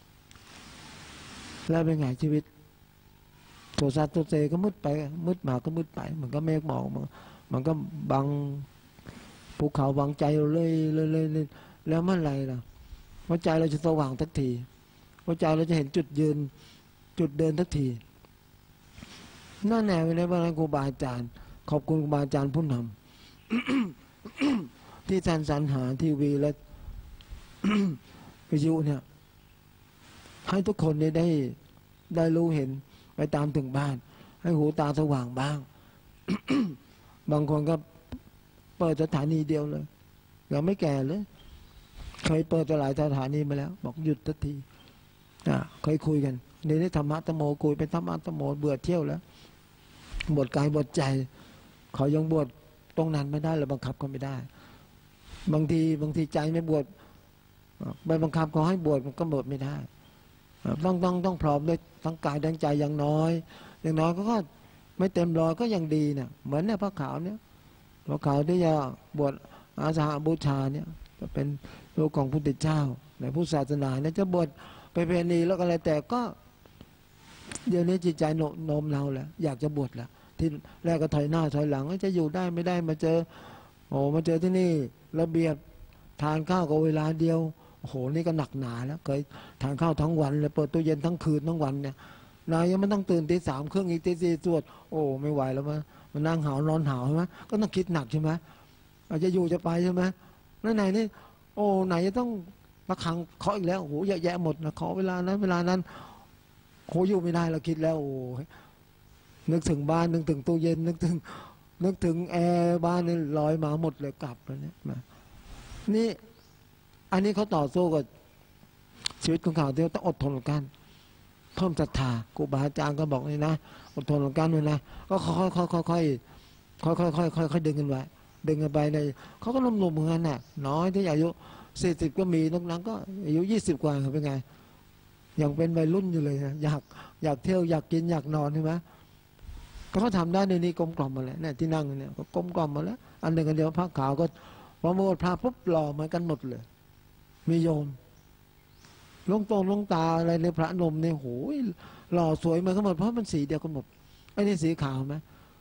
แล้วเป็นไงชีวิตโทสะโทเซก็มืดไปมืดมาก็มืดไปมันก็เมฆหมอกมันก็บังภูเขาบังใจเราเลยแล้วเมื่อไรล่ะหัวใจเราจะสว่างทักทีหัวใจเราจะเห็นจุดยืนจุดเดินทักทีนั่นแน่ในวันนั้นครูบาอาจารย์ขอบคุณครูบาอาจารย์ผู้นำ ที่ท่านสรรหาทีวีและ วิทยุเนี่ยให้ทุกคนได้รู้เห็นไปตามถึงบ้านให้หูตาสว่างบ้าง บางคนก็เปิดสถานีเดียวเลยยังไม่แก่เลยเคยเปิดหลายสถานีมาแล้วบอกหยุดทันทีเคยคุยกันในนี้ธรรมะตโมคุยเป็นธรรมะตโมเบื่อเที่ยวแล้วบทกายบทใจเขายังบวชตรงนั้นไม่ได้เลยบังคับก็ไม่ได้บางทีใจไม่บวชไปบังคับเขาให้บวชมันก็บวชไม่ได้ต้องพร้อมด้วยทั้งกายทั้งใจอย่างน้อยก็ไม่เต็มร้อยก็ยังดีเนี่ยเหมือนเนี่ยพระขาวเนี่ยพระขาวที่จะบวชอาสาบูชาเนี่ยจะเป็นลูกของพุทธเจ้าในพุทธศาสนาเนี่ยจะบวชไปเพณีแล้วอะไรแต่ก็เดี๋ยวนี้จิตใจโน้มเราแหละอยากจะบวชแล้วที่แรกก็ถอยหน้าถอยหลังจะอยู่ได้ไม่ได้มาเจอที่นี่ระเบียบทานข้าวก็เวลาเดียวโอ้โหนี่ก็หนักหนาแล้วเคยทานข้าวทั้งวันเลยเปิดตู้เย็นทั้งคืนทั้งวันเนี่ยนายยังไม่ต้องตื่นตี 3ครึ่งอีกตี 4สวดโอ้ไม่ไหวแล้วมันนั่งหาวนอนหาวใช่ไหมก็ต้องคิดหนักใช่ไหมอาจจะอยู่จะไปใช่ไหมแล้วไหนนี่โอ้ไหนจะต้องระฆังเคาะอีกแล้วโอ้โหเยอะแยะหมดนะขอเวลานั้นโหอยู่ไม่ได้เราคิดแล้วโอ้นึกถึงบ้านนึกถึงตู้เย็นนึกถึงแอร์บ้านนี่ลอยมาหมดเลยกลับแล้วเนี่ยนี่อันนี้เขาต่อสู้กับชีวิตของเขาที่ต้องอดทนกันเพิ่มศรัทธาครูบาอาจารย์ก็บอกนี่นะอดทนกันเลยนะก็ค่อยดึงกันไว้ดึงกันไปในเขาก็นุ่มๆเหมือนกันน่ะน้อยที่อายุ40ก็มีนอกนั้นก็อายุ20กว่าเป็นไงยังเป็นวัยรุ่นอยู่เลยนะอยากเที่ยวอยากกินอยากนอนใช่ไหมก็เขาทำได้ในนี้กลมกล่อมมาแล้วเนี่ยที่นั่งเนี่ยก็กลมกล่อมมาแล้วอันหนึ่งกันเดียวพระขาวก็พอมาบวชพระปุ๊บหล่อเหมือนกันหมดเลยมีโยมลงตาอะไรในพระนมเนี่ยโหยหล่อสวยเหมือนกันหมดเพราะมันสีเดียวกันหมดไอ้นี่สีขาวไหม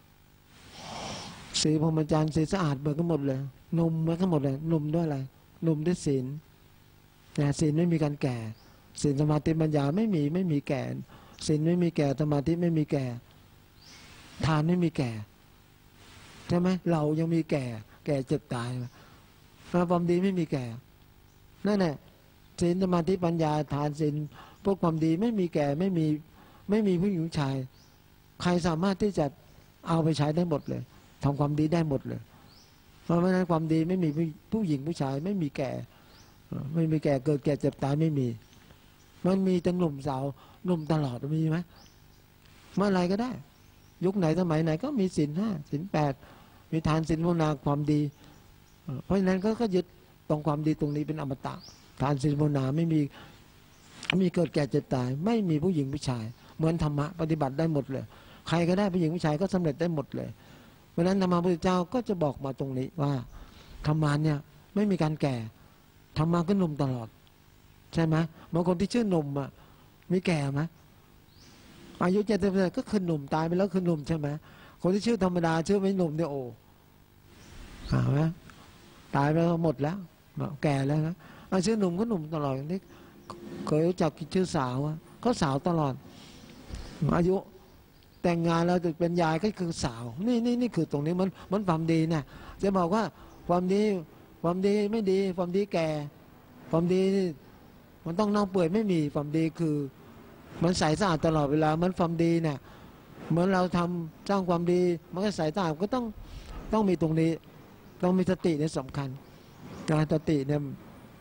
สีพรหมจรรย์สีสะอาดเหมือนกันหมดเลยนมเหมือนกันหมดเลยนมด้วยอะไรนมด้วยศีลแต่ศีลไม่มีการแก่ศีลสมาธิปัญญาไม่มีแก่ศีลไม่มีแก่สมาธิไม่มีแก่ทานไม่มีแก่ใช่ไหมเรายังมีแก่เจ็บตายความดีไม่มีแก่นั่นแหละศีลสมาธิปัญญาทานศีลพวกความดีไม่มีแก่ไม่มีผู้หญิงชายใครสามารถที่จะเอาไปใช้ได้หมดเลยทำความดีได้หมดเลยเพราะฉะนั้นความดีไม่มีผู้หญิงผู้ชายไม่มีแก่เกิดแก่เจ็บตายไม่มีมันมีแต่หนุ่มสาวหนุ่มตลอดมีไหมเมื่อไรก็ได้ยุคไหนสมัยไหนก็มีศีล 5ศีล 8มีทานศีลภาวนาความดีเพราะฉะนั้นก็ยึดตรงความดีตรงนี้เป็นอมตะทานศีลภาวนาไม่มีเกิดแก่เจ็บตายไม่มีผู้หญิงผู้ชายเหมือนธรรมะปฏิบัติได้หมดเลยใครก็ได้ผู้หญิงผู้ชายก็สำเร็จได้หมดเลยเพราะฉะนั้นธรรมะพุทธเจ้าก็จะบอกมาตรงนี้ว่าธรรมะเนี่ยไม่มีการแก่ธรรมะก็หนุ่มตลอดใช่ไหมบางคนที่ชื่อหนุ่มอ่ะมีแก่ไหมอายุ70ก็คือหนุ่มตายไปแล้วคือหนุ่มใช่ไหมคนที่ชื่อธรรมดาชื่อไม่หนุ่มเนี่ยโอ้หาไหมตายไปหมดแล้วแก่แล้วนะชื่อหนุ่มก็หนุ่มตลอดนี่เคยรู้จักชื่อสาวก็สาวตลอดอายุแต่งงานแล้วจะเป็นยายก็คือสาวนี่คือตรงนี้มันความดีเนี่ยจะบอกว่าความดีไม่ดีความดีแก่ความดีมันต้องเน่าเปื่อยไม่มีความดีคือมันใสสะอาดตลอดเวลามันความดีเนี่ยเหมือนเราทำสร้างความดีมันก็ใสสะอาดก็ต้องมีตรงนี้ต้องมีสติเนี่ยสำคัญการสติเนี่ย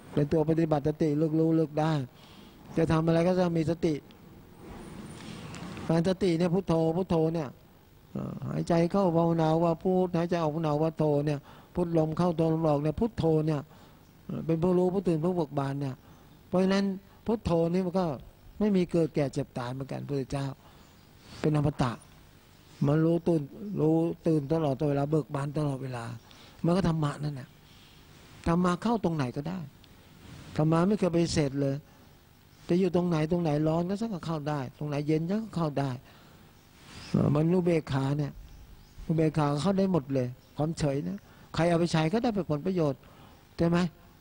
เป็นตัวปฏิบัติสติเลือกรู้เลือกได้จะทำอะไรก็จะมีสติการสติเนี่ยพุทโธพุทโธเนี่ยหายใจเข้าภาวนาว่าพุทหายใจออกภาวนาว่าโธเนี่ยพุทลมเข้าตัวลมออกเนี่ยพุทโธเนี่ยเป็นผู้รู้ผู้ตื่นผู้เบิกบานเนี่ยเพราะฉะนั้นพุทโธนี่มันก็ไม่มีเกิดแก่เจ็บตายเหมือนกันพระเจ้าเป็นอมตะมันรู้ตื่นตลอดเวลาเบิกบานตลอดเวลามันก็ธรรมะนั่นแหละธรรมะเข้าตรงไหนก็ได้ธรรมะไม่เคยไปเสร็จเลยจะอยู่ตรงไหนร้อนก็สักก็เข้าได้ตรงไหนเย็นก็เข้าได้มันอุเบกขาเนี่ยอุเบกขาเข้าได้หมดเลยความเฉยนะใครเอาไปใช้ก็ได้ผลประโยชน์ใช่ไหม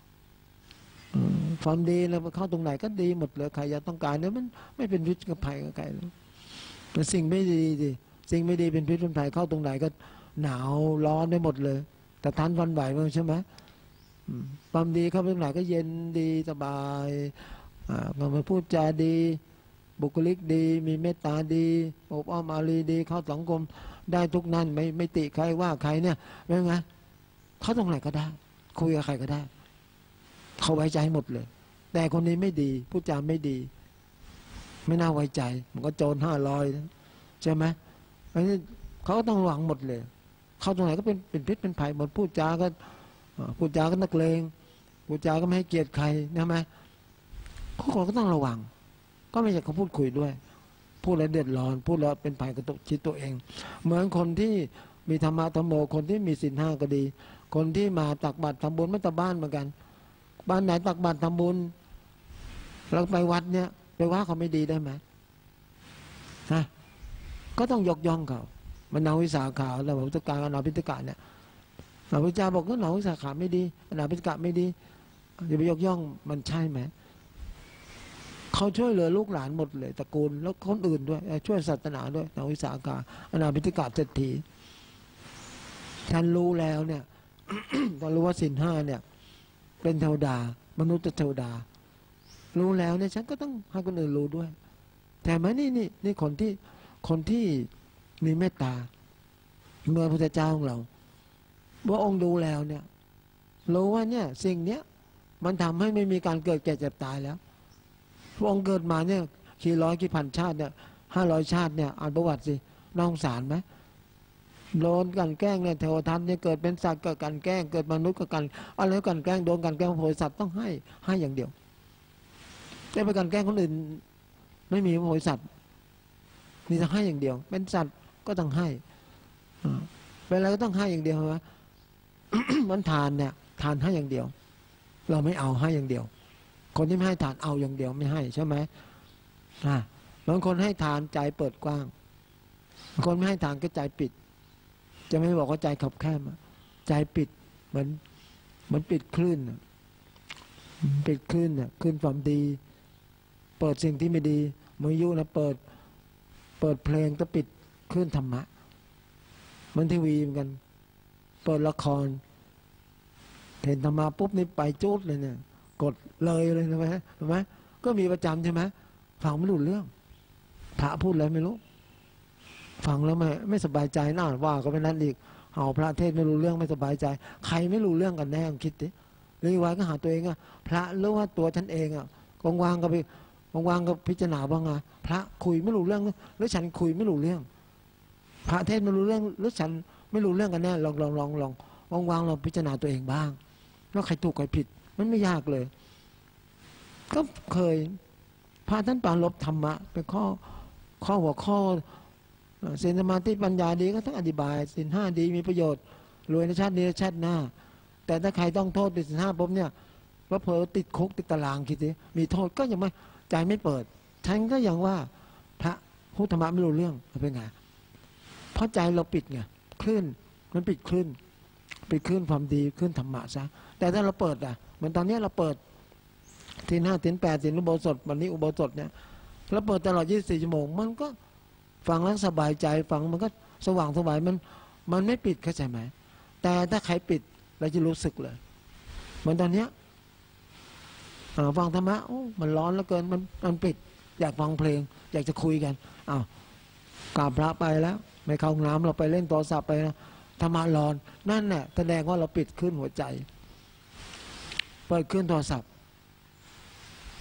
ความดีแล้วเข้าตรงไหนก็ดีหมดเลยใครอยากต้องการเนี่ยมันไม่เป็นพิษกับภัยกับใครเลยแต่สิ่งไม่ดีดิสิ่งไม่ดีเป็นพิษเป็นภัยเข้าตรงไหนก็หนาวร้อนได้หมดเลยแต่ทันวันไหวมั้งใช่ไหมความดีเข้าตรงไหนก็เย็นดีสบายมาพูดจาดีบุคลิกดีมีเมตตาดีอบอ้อมอารีดีเข้าสังคมได้ทุกนั้นไม่ติใครว่าใครเนี่ยไม่ไงเขาตรงไหนก็ได้คุยกับใครก็ได้เขาไว้ใจหมดเลยแต่คนนี้ไม่ดีพูดจาไม่ดีไม่น่าไว้ใจมันก็โจร500นะใช่ไหมอันนี้เขาก็ต้องหวังหมดเลยเข้าตรงไหนก็เป็นพิษเป็นภัยหมดพูดจาก็นักเลงพูดจาก็ไม่ให้เกียรติใครใช่ไหมคนก็ต้องระวังก็ไม่อยากเขาพูดคุยด้วยพูดแล้วเดือดร้อนพูดแล้วเป็นภัยกับชีวิตตัวเองเหมือนคนที่มีธรรมะธรรมโมคนที่มีศีล5ก็ดีคนที่มาตักบาตรทำบุญไม่แต่บ้านเหมือนกันบ้านไหนตักบาตรทำบุญเราไปวัดเนี่ยไปว่าเขาไม่ดีได้ไหมนะก็ต้องยกย่องเขามันนาวิสาขาแล้วพุทธการอนาพิตกะเนี่ยพระพุทธเจ้าบอกก็นาวิสาขาไม่ดีอนาพิตกะไม่ดีอย่าไปยกย่องมันใช่ไหมเขาช่วยเหลือลูกหลานหมดเลยตระกูลแล้วคนอื่นด้วยช่วยศาสนาด้วยนาวิสาขาอนาพิตกะเศรษฐีฉันรู้แล้วเนี่ย ตอนรู้ว่าศีล5เนี่ยเป็นเทวดามนุษย์เทวดารู้แล้วเนี่ยฉันก็ต้องให้คนอื่นรู้ด้วยแต่ไหมนี่คนที่มีเมตตาเมื่อพระพุทธเจ้าของเราพระองค์ดูแล้วเนี่ยรู้ว่าเนี่ยสิ่งเนี้ยมันทำให้ไม่มีการเกิดแก่เจ็บตายแล้วพระองค์เกิดมาเนี่ยกี่พันชาติเนี่ย500 ชาติเนี่ยอ่านประวัติสิน่าสงสารไหมโดนกันแกล้งเนี่ยเทวทัตเนี่ยเกิดเป็นสัตว์เกิดกันแกล้งเกิดมนุษย์ก็กันอะไรกันแกล้งโดนกันแกล้งโผล่สัตว์ต้องให้อย่างเดียวจะไปกันแกล้งคนอื่นไม่มีโผล่สัตว์นี่จะให้อย่างเดียวเป็นสัตว์ก็ต้องให้เป็นอะไรก็ต้องให้อย่างเดียวใช่ไหม มันทานเนี่ยทานให้อย่างเดียวเราไม่เอาให้อย่างเดียวคนที่ไม่ให้ทานเอาอย่างเดียวไม่ให้ใช่ไหมบางคนให้ทานใจเปิดกว้างบางคนไม่ให้ทานก็ใจปิดจะไม่บอกว่าใจขับแคบใจปิดเหมือนปิดคลื่นปิดคลื่นเนี่ยคลื่นความดีเปิดสิ่งที่ไม่ดีมยุนะเปิดเพลงก็ปิดคลื่นธรรมะมันทีวีเหมือนกันเปิดละครเห็นธรรมะปุ๊บนี่ไปจุดเลยเนี่ยกดเลยใช่ไหมก็มีประจำใช่ไหมฟังไม่รู้เรื่องพระพูดอะไรไม่รู้ฟังแล้วไม่สบายใจน่าว่าก็เป็นนั้นอีกเอาพระเทศไม่รู้เรื่องไม่สบายใจใครไม่รู้เรื่องกันแน่คิดดิหรือว่าก็หาตัวเองอะพระหรือว่าตัวฉันเองอะวางก็ไปวางก็พิจารณาบ้างอะพระคุยไม่รู้เรื่องหรือฉันคุยไม่รู้เรื่องพระเทศไม่รู้เรื่องหรือฉันไม่รู้เรื่องกันแน่ลองวางลองพิจารณาตัวเองบ้างแล้วใครถูกใครผิดมันไม่ยากเลยก็เคยพระท่านปรารภธรรมะเป็นข้อหัวข้อศีลสมาธิปัญญาดีก็ต้องอธิบายศีล5ดีมีประโยชน์รวยในชาตินี้ชาติหน้าแต่ถ้าใครต้องโทษติดศีล5ปุ๊บเนี่ยว่าเผลอติดคุกติดตารางคิดดิมีโทษก็ยังไม่ใจไม่เปิดฉันก็ยังว่าพระพูดธรรมะไม่รู้เรื่องเป็นไงเพราะใจเราปิดไงคลื่นมันปิดคลื่นความดีคลื่นธรรมะซะแต่ถ้าเราเปิดเหมือนตอนนี้เราเปิดศีล5ศีล8ศีลอุโบสถวันนี้อุโบสถเนี่ยเราเปิดตลอด24 ชั่วโมงมันก็ฟังแล้วสบายใจฟังมันก็สว่างสบายมันไม่ปิดเข้าใจไหมแต่ถ้าใครปิดเราจะรู้สึกเลยเหมือนตอนเนี้ยฟังธรรมะมันร้อนเหลือเกินมันปิดอยากฟังเพลงอยากจะคุยกันกราบพระไปแล้วไม่เข้าห้องน้ำเราไปเล่นโทรศัพท์ไปนะธรรมะร้อนนั่นแหละแสดงว่าเราปิดขึ้นหัวใจเปิดขึ้นโทรศัพท์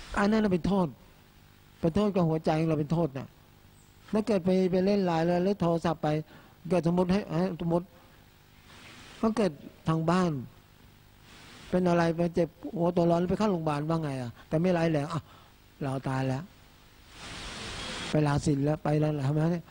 อันนั้นเป็นโทษกับหัวใจเราเป็นโทษนะถ้าเกิดไปเล่นไลน์แล้วโทรศัพท์ไปเกิดสมมติก็เกิดทางบ้านเป็นอะไรไปเจ็บหัวตัวร้อนไปเข้าโรงพยาบาลบ้างไงแต่ไม่ไรแหละเราตายแล้วไปลาศิลแล้วไปแล้วทำไมเนี่ย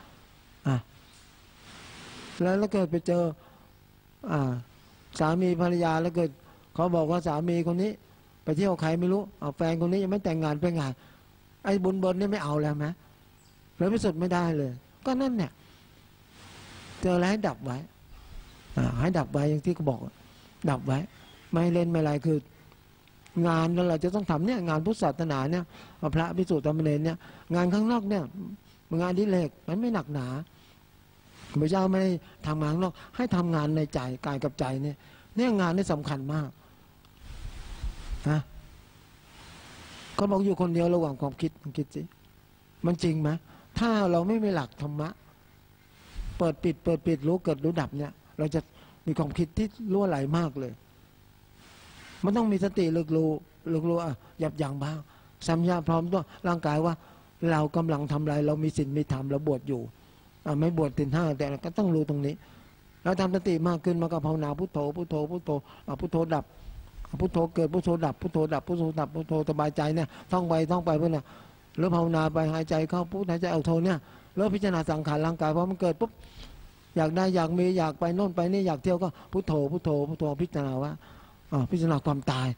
แล้วเกิดไปเจอสามีภรรยาแล้วเกิดเขาบอกว่าสามีคนนี้ไปเที่ยวใครไม่รู้แฟนคนนี้ยังไม่แต่งงานไปงานไอ้บุญนี่ไม่เอาแล้วไหมแล้วพิสูจน์ไม่ได้เลยก็นั่นเนี่ยเจอแล้วให้ดับไว้ให้ดับไว้อย่างที่เขาบอกดับไว้ไม่เล่นไม่อะไรคืองานเราจะต้องทำเนี่ยงานพุทธศาสนาเนี่ยพระภิกษุสามเณรเนี่ยงานข้างนอกเนี่ยงานอดิเรกมันไม่หนักหนาพระเจ้าไม่ได้ทำงานข้างนอกให้ทำงานในใจกายกับใจเนี่ยงานนี่สำคัญมากนะก็บอกอยู่คนเดียวระหว่างความคิดสิมันจริงไหมถ้าเราไม่มีหลักธรรมะเปิดปิดรู้เกิดรู้ดับเนี่ยเราจะมีความคิดที่ล่วไหลมากเลยมันต้องมีสติลึกรู้หยับยั้งบ้างสัมยาพร้อมตัวร่างกายว่าเรากำลังทำอะไรเรามีศีลมีธรรมเราบวชอยู่ไม่บวชศีลห้าแต่ก็ต้องรู้ตรงนี้เราทำสติมากขึ้นมากับภาวนาพุทโธพุทโธพุทโธพุทโธดับพุทโธเกิดพุทโธดับพุทโธดับพุทโธดับพุทโธสบายใจเนี่ยท่องไปเพื่อนแล้วภาวนาไปหายใจเข้าพุทหายใจออกโธเนี่ยแล้วพิจารณาสังขารร่างกายพอมันเกิดปุ๊บอยากได้อยากมีอยากไปโน่นไปนี่อยากเที่ยวก็พุทโธพุทโธพุทโธพิจารณาว่าพิจารณาความตาย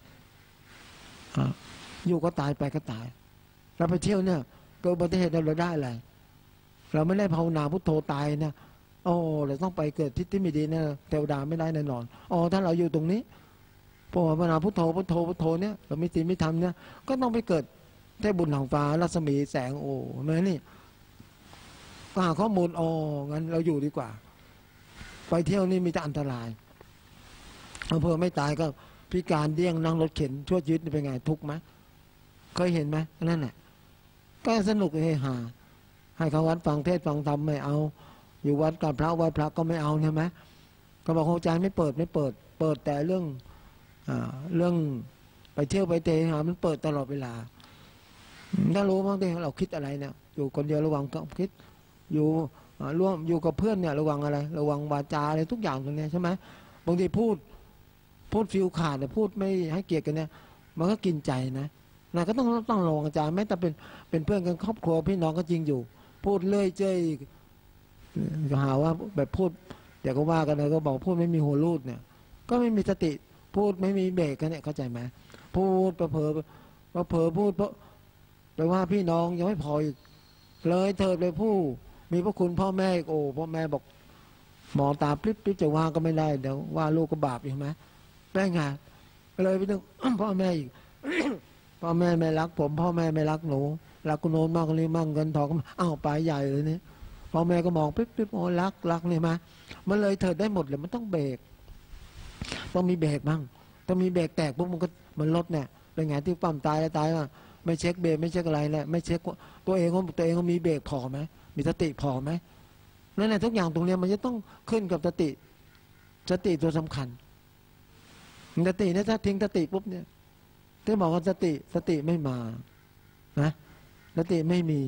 อยู่ก็ตายไปก็ตายเราไปเที่ยวเนี่ยเกิดอุบัติเหตุเราได้อะไรเราไม่ได้ภาวนาพุทโธตายเนี่ยเราต้องไปเกิดทิศที่ไม่ดีเนี่ยเทวดาไม่ได้แน่นอนถ้าเราอยู่ตรงนี้พอภาวนาพุทโธเนี่ยเราไม่ศีลไม่ธรรมเนี่ยก็ต้องไปเกิดเทพบุญหางฟ้ารัศมีแสงเมื่อนี่ก็หาข้อมูลงั้นเราอยู่ดีกว่าไปเที่ยวนี่มีแต่อันตรายเพื่อไม่ตายก็พิการเดี้ยงนั่งรถเข็นชั่วชีวิตเป็นไงทุกข์ไหมเคยเห็นไหมนั่นแหละก็สนุกเฮฮาให้เขาวัดฟังเทศฟังธรรมไม่เอาอยู่วัดกับพระไหว้พระก็ไม่เอาใช่ไหมก็บอกหัวใจไม่เปิดแต่เรื่องไปเที่ยวไปเตะหามันเปิดตลอดเวลาถ้ารู้บ้างดิเราคิดอะไรเนี่ยอยู่คนเดียวระวังก็คิดอยู่ร่วมอยู่กับเพื่อนเนี่ยระวังอะไรระวังวาจาอะไรทุกอย่างตรงนี้ใช่ไหมบางทีพูดฟิลขาดเนี่ยพูดไม่ให้เกียรติกันเนี่ยมันก็กินใจนะก็ต้องระวังอาจารย์แม้แต่เป็นเพื่อนกันครอบครัวพี่น้องก็จริงอยู่พูดเลื่อยเจ้ยก็หาว่าแบบพูดเดี๋ยวก็ว่ากันเลยก็บอกพูดไม่มีหัวรูดเนี่ยก็ไม่มีสติพูดไม่มีเบรกกันเนี่ยเข้าใจไหมพูดเผลอพูดเพราะไปว่าพี่น้องยังไม่พออีกเลยเถิดเลยผู้มีพระคุณพ่อแม่พ่อแม่บอกหมอตาปริ๊บจะว่าก็ไม่ได้เดี๋ยวว่าลูกก็บาปใช่ไหมได้ไงเลยไปถึงพ่อแม่อีก พ่อแม่ไม่รักผมพ่อแม่ไม่รักหนูรักคุณโน้นมากคนนี้มั่งเงินทองไปใหญ่เลยนี่พ่อแม่ก็มองปิ๊บรักนี่มามันเลยเถิดได้หมดเลยมันต้องเบรกต้องมีเบรกบ้างต้องมีเบรกแตกปุ๊บมันรถเนี่ยเป็นไงที่ปั๊มตายว่าไม่เช็คเบรกไม่เช็คอะไรเนี่ยไม่เช็คตัวเองก็มีเบรกพอไหมมีสติพอไหมนั่นแหละทุกอย่างตรงนี้มันจะต้องขึ้นกับสติตัวสำคัญสติเนี่ยถ้าทิ้งสติปุ๊บเนี่ยที่บอกว่าสติไม่มานะสติไม่มี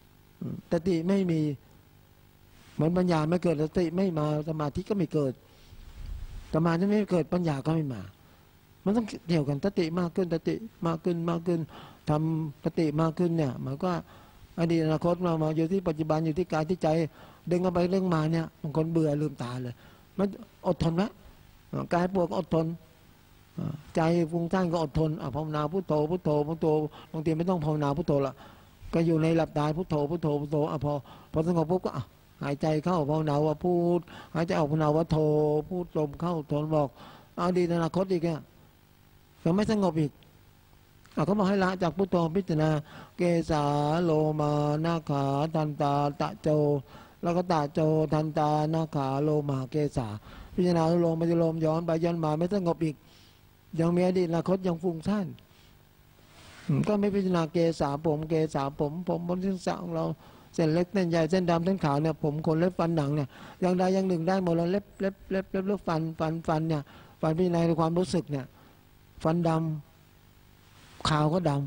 เหมือนปัญญาไม่เกิดสติไม่มาสมาธิก็ไม่เกิดสมาธิไม่เกิดปัญญาก็ไม่มามันต้องเกี่ยวกันสติมากขึ้นทำสติมากขึ้นเนี่ยมันก็อดีตอนาคตมาอยู่ที่ปัจจุบันอยู่ที่กายที่ใจดึงกันไปเรื่องมาเนี่ยบางคนเบื่อลืมตาเลยมันอดทนไหมกายปวดก็อดทนใจฟุ้งซ่านก็อดทนภาวนาพุทโธบางทีไม่ต้องภาวนาพุทโธละก็อยู่ในหลับตาพุทโธพอสงบปุ๊บก็หายใจเข้าภาวนาว่าพูดหายใจออกภาวนาว่าโธพูดลมเข้าทนบอกอดีตอนาคตอีกเนี่ยก็ไม่สงบอีกเขาบอกให้ละจากพุทโธพิจารณาเกสาโลมานาขาทันตาตะโจแล้วก็ตะโจทันตานาขาโลมาเกสาพิจารณาลมมันจะลมย้อนไปย้อนมาไม่สงบอีกยังมีอดีตอนาคตยังฟุ้งซ่านก็ไม่พิจารณาเกสาผมบนศีรษะของเราเส้นเล็กเส้นใหญ่เส้นดำเส้นขาวเนี่ยผมขนเล็บฟันหนังเนี่ยอย่างใดอย่างหนึ่งได้หมดแล้วเล็บฟันเนี่ยฟันพิจารณาในความรู้สึกเนี่ยฟันดำขาวก็ด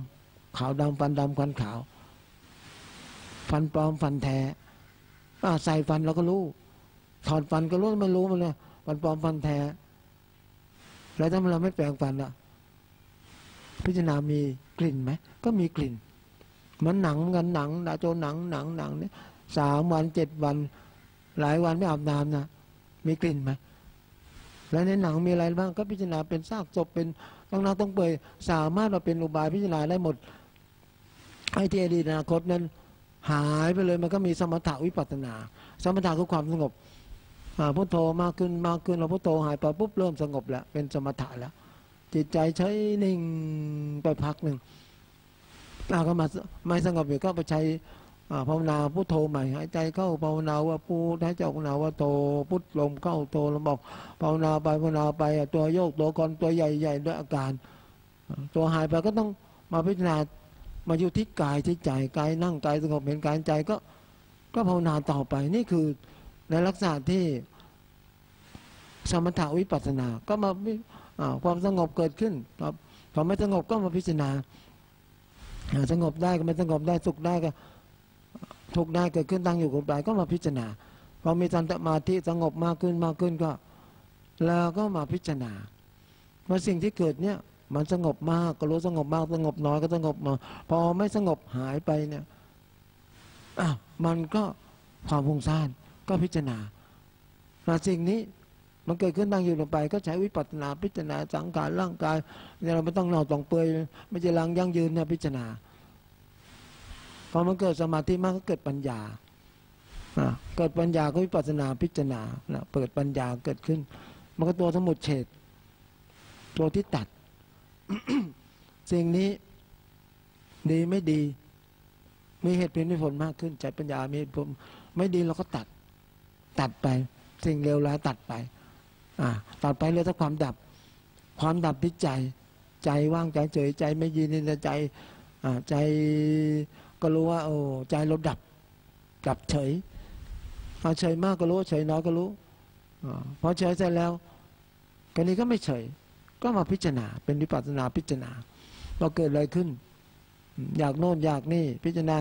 ขาวดำฟันดำฟันขาวฟันปลอมฟันแท้ใส่ฟันเราก็รู้ถอดฟันก็รู้ไม่รู้มันเลยฟันปลอมฟันแท้แล้วถ้าเราไม่แปรงฟันล่ะพิจารณามีกลิ่นไหมก็มีกลิ่นมันหนังกันหนังโจหนังเนี่ย3 วัน 7 วันหลายวันไม่อาบน้ำนะมีกลิ่นไหมแล้วในหนังมีอะไรบ้างก็พิจารณาเป็นซากศพเป็นต้องนั่งต้องเปื่อยสามารถมาเป็นอุบายพิจารณาได้หมดไอ้ที่อดีตอนาคตนั้นหายไปเลยมันก็มีสมถะวิปัสสนาสมถะคือความสงบพุทโธมากขึ้นเราพุทโธหายไปปุ๊บเริ่มสงบแล้วเป็นสมถะแล้วจิตใจใช้นิ่งไปพักหนึ่งก็มาไม่สงบอยู่ก็ไปใช้ภาวนาพุทโธใหม่หายใจเข้าภาวนาว่าพุทหายใจออกภาวนาว่าโธพุทลมเข้าโธลมออกภาวนาไปตัวโยกตัวกลตัวใหญ่ด้วยอาการตัวหายไปก็ต้องมาพิจารณามาอยู่ที่กายที่ใจกายนั่งกายสงบเห็นกายใจก็ภาวนาต่อไปนี่คือในลักษณะที่สมถะวิปัสสนาก็มาความสงบเกิดขึ้นพอไม่สงบก็มาพิจารณาสงบได้ก็ไม่สงบได้สุขได้ก็ทุกข์ได้เกิดขึ้นตั้งอยู่กับใจก็มาพิจารณาพอมีสมาธิสงบมากขึ้นก็แล้วก็มาพิจารณาว่าสิ่งที่เกิดเนี่ยมันสงบมากก็รู้สงบมากสงบน้อยก็สงบน้อยพอไม่สงบหายไปเนี่ยมันก็ความฟุ้งซ่านก็พิจารณาสิ่งนี้มันเกิดขึ้นตั้งอยู่ลงไปก็ใช้วิปัสสนาพิจารณาสังขารร่างกายเนี่ยเราไม่ต้องเน่าต้องเปื่อยไม่จะลังยั่งยืนเนี่ยพิจารณาพอมันเกิดสมาธิมากก็เกิดปัญญาเกิดปัญญาก็วิปัสสนาพิจารณาเปิดปัญญาเกิดขึ้นมันก็ตัวสมุจเฉทตัวที่ตัด สิ่งนี้ดีไม่ดีมีเหตุเป็นผลมากขึ้นใจปัญญามีเหตุผลไม่ดีเราก็ตัดไปสิ่งเลวร้ายตัดไปตัดไปเหลือแต่ความดับที่ใจว่างใจเฉยใจไม่ยินดีใจก็รู้ว่าโอ้ใจเราดับเฉยเฉยมากก็รู้เฉยน้อยก็รู้พอเฉยเสร็จแล้วกันนี้ก็ไม่เฉยก็มาพิจารณาเป็นวิปัสสนาพิจารณาว่าเกิดอะไรขึ้นอยากโน่นอยากนี่พิจารณา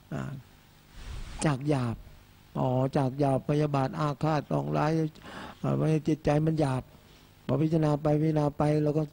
จากหยาบจากหยาบพยาบาทอาฆาตปองร้ายจิตใจมันหยาบพอพิจารณาไปเราก็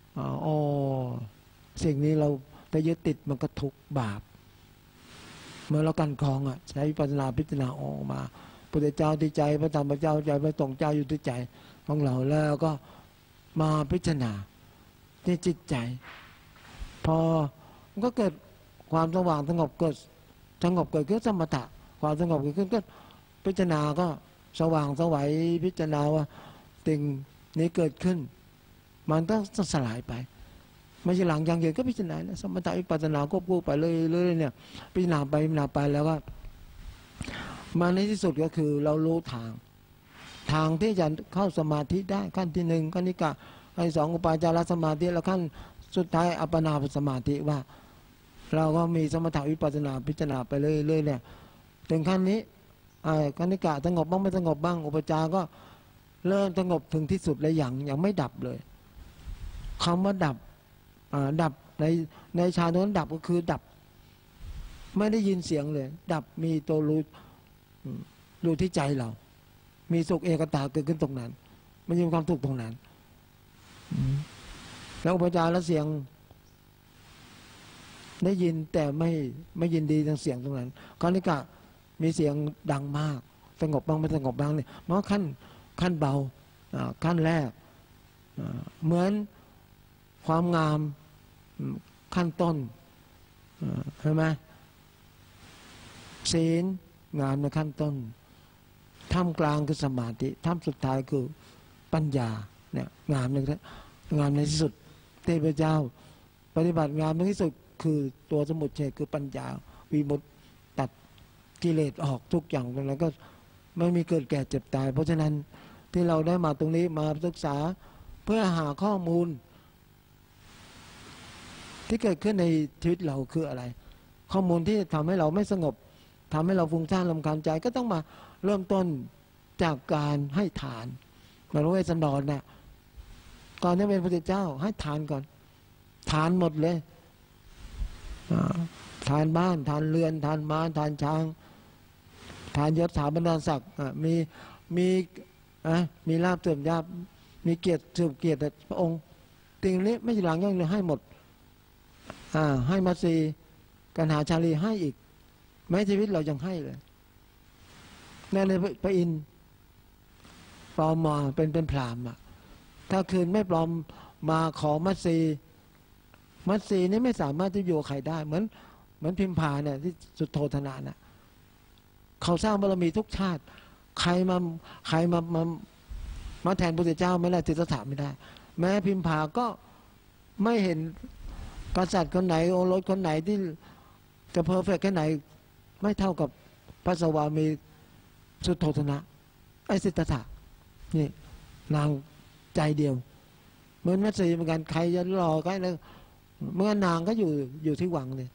สิ่งนี้เราไปยึดติดมันก็ทุกข์บาปเมื่อเรากันคลองใช้วิปัสสนาพิจารณาออกมาพระเจ้าที่ใจพระธรรมเจ้าใจพระสงฆ์เจ้าอยู่ที่ใจของเราแล้วก็มาพิจารณาที่จิตใจพอมันก็เกิดความสว่างสงบเกิดขึ้นสมถะความสงบเกิดขึ้นก็พิจารณาก็สว่างสวัยพิจารณาว่าสิ่งนี้เกิดขึ้นมันต้องสลายไปไม่ใช่หลังยังยืนก็พิจารณาสมถะวิปัสสนาควบคู่ไปเรื่อยๆเนี่ยพิจารณาไปแล้วก็มาในที่สุดก็คือเรารู้ทางที่จะเข้าสมาธิได้ขั้นที่1ขั้นนิกะขั้นที่2อุปาจารสมาธิแล้วขั้นสุดท้ายอัปปนาสมาธิว่าเราก็มีสมถะวิปัสสนาพิจารณาไปเรื่อยๆเนี่ยถึงขั้นนี้ขั้นนิกะสงบบ้างไม่สงบบ้างอุปจารก็เริ่มสงบถึงที่สุดแล้วยังไม่ดับเลยคำว่าดับในฌานนั้นดับก็คือดับไม่ได้ยินเสียงเลยดับมีตัวรู้ที่ใจเรามีสุขเอกตาเกิดขึ้นตรงนั้นมันมีความทุกข์ตรงนั้นแล้วอุปจารแล้วเสียงได้ยินแต่ไม่ยินดีทางเสียงตรงนั้นคณิกะมีเสียงดังมากสงบบ้างไม่สงบบ้างเนี่ยมันก็ขั้นเบาขั้นแรกเหมือนความงามขั้นต้นใช่ไหมศีลงามในขั้นต้นท่ามกลางคือสมาธิท่ามสุดท้ายคือปัญญาเนี่ยงามในที่สุดเทพเจ้าปฏิบัติงามในที่สุดคือตัวสมุจเฉทคือปัญญาวิมุตติตัดกิเลสออกทุกอย่างแล้วก็ไม่มีเกิดแก่เจ็บตายเพราะฉะนั้นที่เราได้มาตรงนี้มาศึกษาเพื่อหาข้อมูลที่เกิดขึ้นในชีวิตเราคืออะไรข้อมูลที่ทำให้เราไม่สงบทำให้เราฟุ้งซ่านรำคาญใจก็ต้องมาเริ่มต้นจากการให้ทานมารู้ไอ้สันดอนเนี่ยก่อนที่เป็นพระพุทธเจ้าให้ทานก่อนทานหมดเลยทานบ้านทานเรือนทานม้าทานช้างทานยศถาบรรดาศักดิ์มีลาภเสื่อมยาบมีเกียรติเสื่อมเกียรติพระองค์สิ่งนี้ไม่หลังย่างเลยให้หมดให้มาสีกันหาชาลีให้อีกแม้ชีวิตเรายังให้เลยนั่นเลยพระอินทร์ปลอมมาเป็นพรามถ้าคืนไม่ปลอมมาขอมัตสีนี่ไม่สามารถที่อยู่ใครได้เหมือนพิมพาเนี่ยที่สุดโทธนานะเขาสร้างบารมีทุกชาติใครมาแทนพระพุทธเจ้าไม่ได้ติสถาไม่ได้แม้พิมพาก็ไม่เห็นกษัตริย์คนไหนโอรสคนไหนที่จะเพอร์เฟกต์แค่ไหนไม่เท่ากับพระสวามีสุดโทธนะไอ้สิทธัตถะนี่นางใจเดียวเหมือนมัตสีเหมือนกันใครจะรอใครแล้วเมื่อนางก็อยู่ที่วังเลย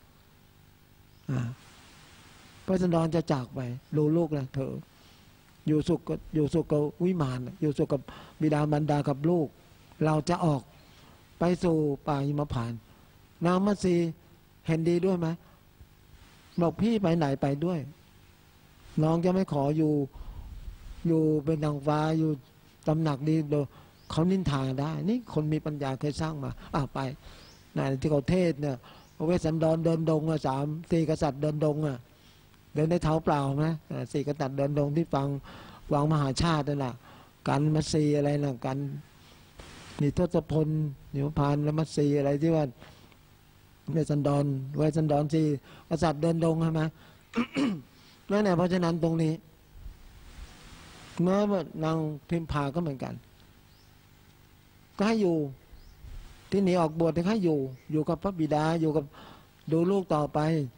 พระสันดรจะจากไปดูลูกนะเธออยู่สุขกับวิมานอยู่สุขกับบิดามารดากับลูกเราจะออกไปสู่ป่าหิมพานต์นางมัตสีเห็นดีด้วยไหมบอกพี่ไปไหนไปด้วยน้องจะไม่ขออยู่เป็นนางฟ้าอยู่ตำหนักดีโดยเขานินทาได้นี่คนมีปัญญาเคยสร้างมาไปที่เขาเทศเนี่ยพระเวสสันดรเดินดง4 กษัตริย์เดินดงเดินในเท้าเปล่านะ4 กษัตริย์เดินดงที่วังมหาชาตินั่นแหละกันมัตสีอะไรนะกันนี่ทศพลนิวพานและมัตสีอะไรที่ว่าเวสสันดร4 กษัตริย์เดินดงใช่ไหม นั่นแหละเพราะฉะนั้นตรงนี้เมื่อนางพิมพาก็เหมือนกันก็ให้อยู่ที่หนีออกบวชให้อยู่กับพระบิดาอยู่กับดูลูกต่อไป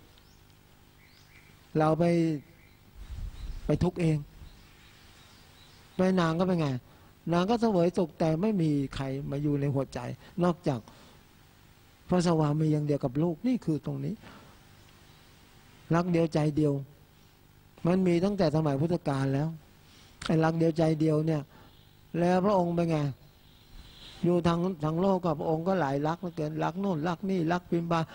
เราไปทุกข์เองไปนางก็เป็นไงนางก็เสวยสุขแต่ไม่มีใครมาอยู่ในหัวใจนอกจากพระสวามีอย่างเดียวกับลูกนี่คือตรงนี้รักเดียวใจเดียวมันมีตั้งแต่สมัยพุทธกาลแล้วไอ้รักเดียวใจเดียวเนี่ยแล้วพระองค์เป็นไงอยู่ทางโลกกับพระองค์ก็หลายรักเหลือเกินรักโน่นรักนี่รักพิมพา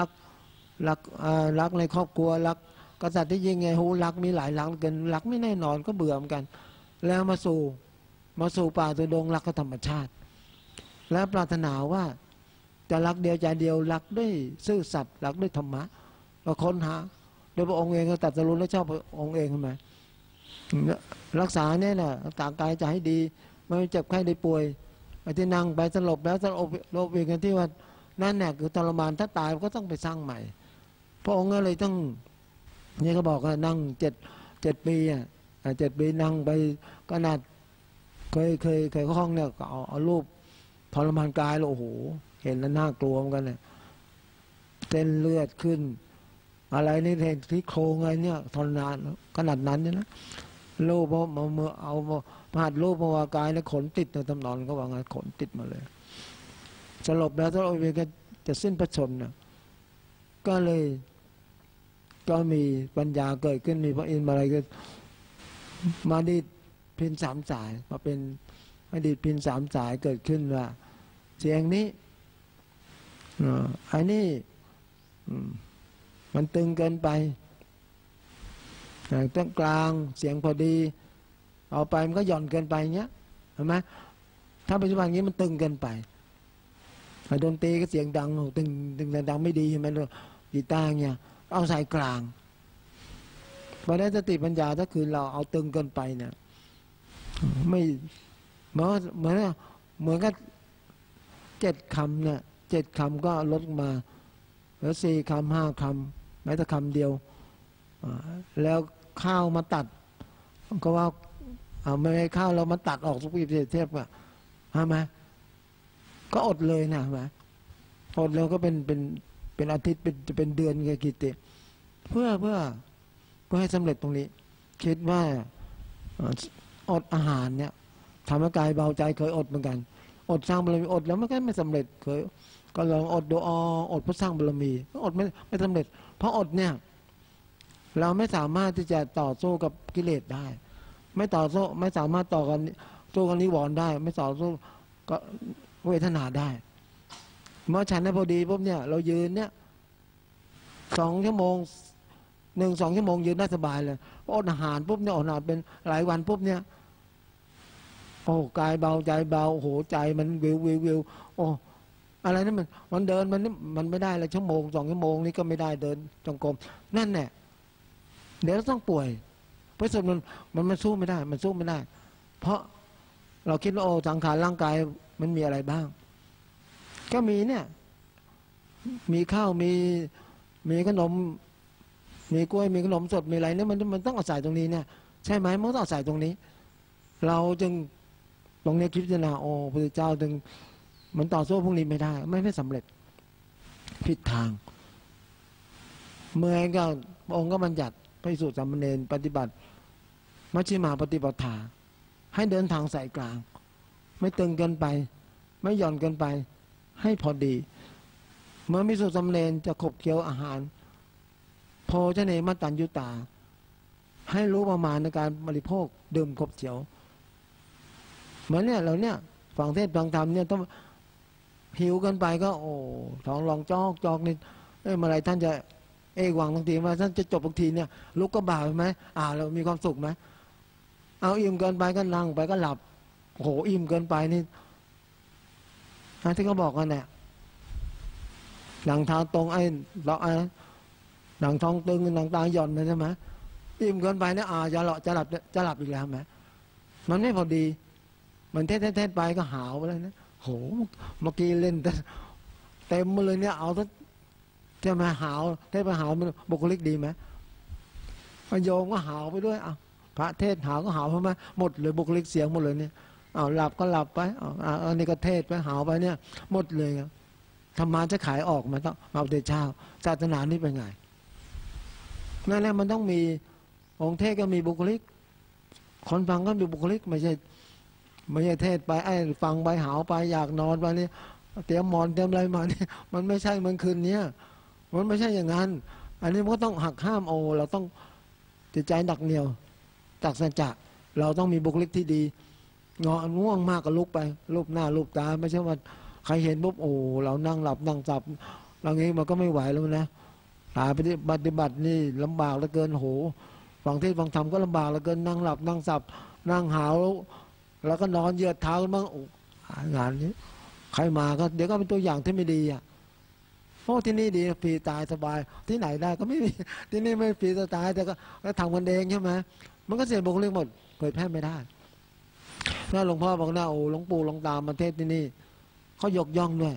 รักในครอบครัวรักกษัตริย์ที่ยิ่งใหญ่รักมีหลายรักเหลือเกินรักไม่แน่นอนก็เบื่อเหมือนกันแล้วมาสู่ป่าตุดงรักก็ธรรมชาติแล้วปรารถนาว่าจะรักเดียวใจเดียวรักด้วยซื่อสัตย์รักด้วยธรรมะก็ค้นหาโดยพระองค์เองก็ตรัสรู้และชอบพระองค์เองทำไมรักษาเนี่ยนะรักษากายใจให้ดีไม่เจ็บไข้ได้ป่วยไอ้ที่นั่งไปสลบแล้วสลบอีกกันที่ว่านั่นแหละคือทรมานถ้าตายก็ต้องไปสร้างใหม่พระองค์ก็เลยต้องนี่ก็บอกว่านั่ง7 ปี7 ปีนั่งไปขนาดเคยห้องเนี่ยเอารูปทรมานกายแล้วโอ้โหเห็นแล้วน่ากลัวเหมือนกันเนี่ยเส้นเลือดขึ้นอะไรนี่ที่โครงอะไรเนี่ยทรมานขนาดนั้นเนี่ยนะรูปมาเอามาหัดรูปมาวากายแล้วขนติดในตำนอนก็ว่าไงขนติดมาเลยสลบแล้วถ้าเราก็จะสิ้นพระชนนะก็มีปัญญาเกิดขึ้นมีพระอินทร์อะไรก็มาดีดพิน3 สายมาเป็นอดีตพิน3 สายเกิดขึ้นว่าเสียงนี้อันนี้มันตึงเกินไปตั้งกลางเสียงพอดีเอาไปมันก็หย่อนเกินไปเงี้ยเห็นไหมถ้าปัจจุบันนี้มันตึงเกินไปดนตรีก็เสียงดังตึงดังไม่ดีใช่ไหมกีตาร์เนี่ยเอาใส่กลางพอได้สติปัญญาถ้าคือเราเอาตึงเกินไปเนี่ยไม่เหมือนกับ7 คำเนี่ย7 คำก็ลดมาเหลือ4 คำ 5 คำแม้แต่คำเดียวแล้วข้าวมาตัดก็ว่าไม่ให้ข้าวเรามาตัดออกทุกปีเทียบกับใช่ไหมก็อดเลยนะไหมอดแล้วก็เป็นอาทิตย์เป็นเดือนกี่ติเพื่อให้สำเร็จตรงนี้คิดว่าอดอาหารเนี่ยทำให้กายเบาใจเคยอดเหมือนกันอดสร้างบารมีอดแล้วมันก็ไม่สำเร็จเคยก็ลองอดดูอดเพื่อสร้างบารมีอดไม่สำเร็จเพราะอดเนี่ยเราไม่สามารถที่จะต่อสู้กับกิเลสได้ไม่ต่อสู้ไม่สามารถต่อกันสู้กับนิวรณ์ได้ไม่ต่อสู้ก็เวทนาได้เมื่อฉันในพอดีปุ๊บเนี่ยเรายืนเนี่ย 2 ชั่วโมง1-2 ชั่วโมงยืนได้สบายเลยอดอาหารปุ๊บเนี่ยอดอาหารเป็นหลายวันปุ๊บเนี่ยโอ้กายเบาใจเบาโอ้ใจมันวิวโอ้อะไรนั่นมันเดินมันไม่ได้เลย1-2 ชั่วโมงนี่ก็ไม่ได้เดินจงกรมนั่นแหละเดี๋ยวเราต้องป่วยเพราะส่วนมันสู้ไม่ได้มันสู้ไม่ได้เพราะเราคิดว่าโอ้สังขารร่างกายมันมีอะไรบ้างก็มีเนี่ยมีข้าวมีขนมมีกล้วยมีขนมสดมีอะไรเนี่ยมันต้องอาศัยตรงนี้เนี่ยใช่ไหมมันต้องอาศัยตรงนี้เราจึงตรงนี้คิดจะนาโอ้พระเจ้าจึงมันต่อสู้พวกนี้ไม่ได้ไม่สำเร็จผิดทางเมื่อก็พระองค์ก็บัญญัติพระภิกษุสามเณรปฏิบัติมัชฌิมาปฏิปทาให้เดินทางสายกลางไม่ตึงเกินไปไม่หย่อนเกินไปให้พอดีเมื่อภิกษุสามเณรจะขบเคี้ยวอาหารโภชเนมัตตัญญุตาให้รู้ประมาณในการบริโภคดื่มขบเคี้ยวเหมือนเนี่ยเราเนี่ยฟังเทศน์ฟังธรรมเนี่ยต้องหิวกันไปก็โอ้ท้องลองจอกนี่เมื่อไรท่านจะหวังบางทีว่าท่านจะจบบางทีเนี่ยลุกก็บ่าไหมเรามีความสุขไหมเอาอิ่มเกินไปก็นั่งไปก็หลับโอ้โหอิ่มเกินไปนี่ที่เขาบอกกันเนี่ยหลังเท้าตรงเราหลังท้องตึงหลังตาหย่อนนะใช่ไหมอิ่มเกินไปเนี่ยจะหลับอีกแล้วไหมมันไม่พอดีมันเทศไปก็หาวไปเลยนะโหเมื่อกี้เล่นเต็มมาเลยเนี่ยเอาจะมาหาวเทศไปหาวมันบุคลิกดีไหมโยมก็หาวไปด้วยพระเทศหาวก็หาวใช่ไหมหมดเลยบุคลิกเสียงหมดเลยเนี่ยหลับก็หลับไปอันนี้ก็เทศไปหาวไปเนี่ยหมดเลยธรรมะจะขายออกมาต้องเอาเดชเช้าศาสนานี้เป็นไงนั่นแหละมันต้องมีองค์เทศก็มีบุคลิกคนฟังก็มีบุคลิกไม่ใช่เทศไปฟังไปหาวไปอยากนอนไปนี่เตรียมหมอนเตรียมอะไรมานี่มันไม่ใช่มันคืนนี้มันไม่ใช่อย่างนั้นอันนี้มันก็ต้องหักห้ามเราต้องจิตใจดักเหนี่ยวตักสัจจะเราต้องมีบุคลิกที่ดีง่วงมากก็ลุกไปลุกหน้าลุกตาไม่ใช่ว่าใครเห็นปุ๊บเรานั่งหลับนั่งจับเรางี้มันก็ไม่ไหวแล้วนะปฏิบัตินี่ลำบากเหลือเกินโหฟังเทศฟังธรรมก็ลำบากเหลือเกินนั่งหลับนั่งสับนั่งหาวแล้วก็นอนเหยียดเท้ากันบ้างงานนี้ใครมาก็เดี๋ยวก็เป็นตัวอย่างที่ไม่ดีเพราะที่นี่ดีฟรีตายสบายที่ไหนได้ก็ไม่มีที่นี่ไม่ฟรีตายแต่ก็ทำกันเองใช่ไหมมันก็เสียบุคลิกหมดเผยแพร่ไม่ได้ถ้าหลวงพ่อบอกนะหลวงปู่หลวงตามาเทศที่นี่เขายกย่องด้วย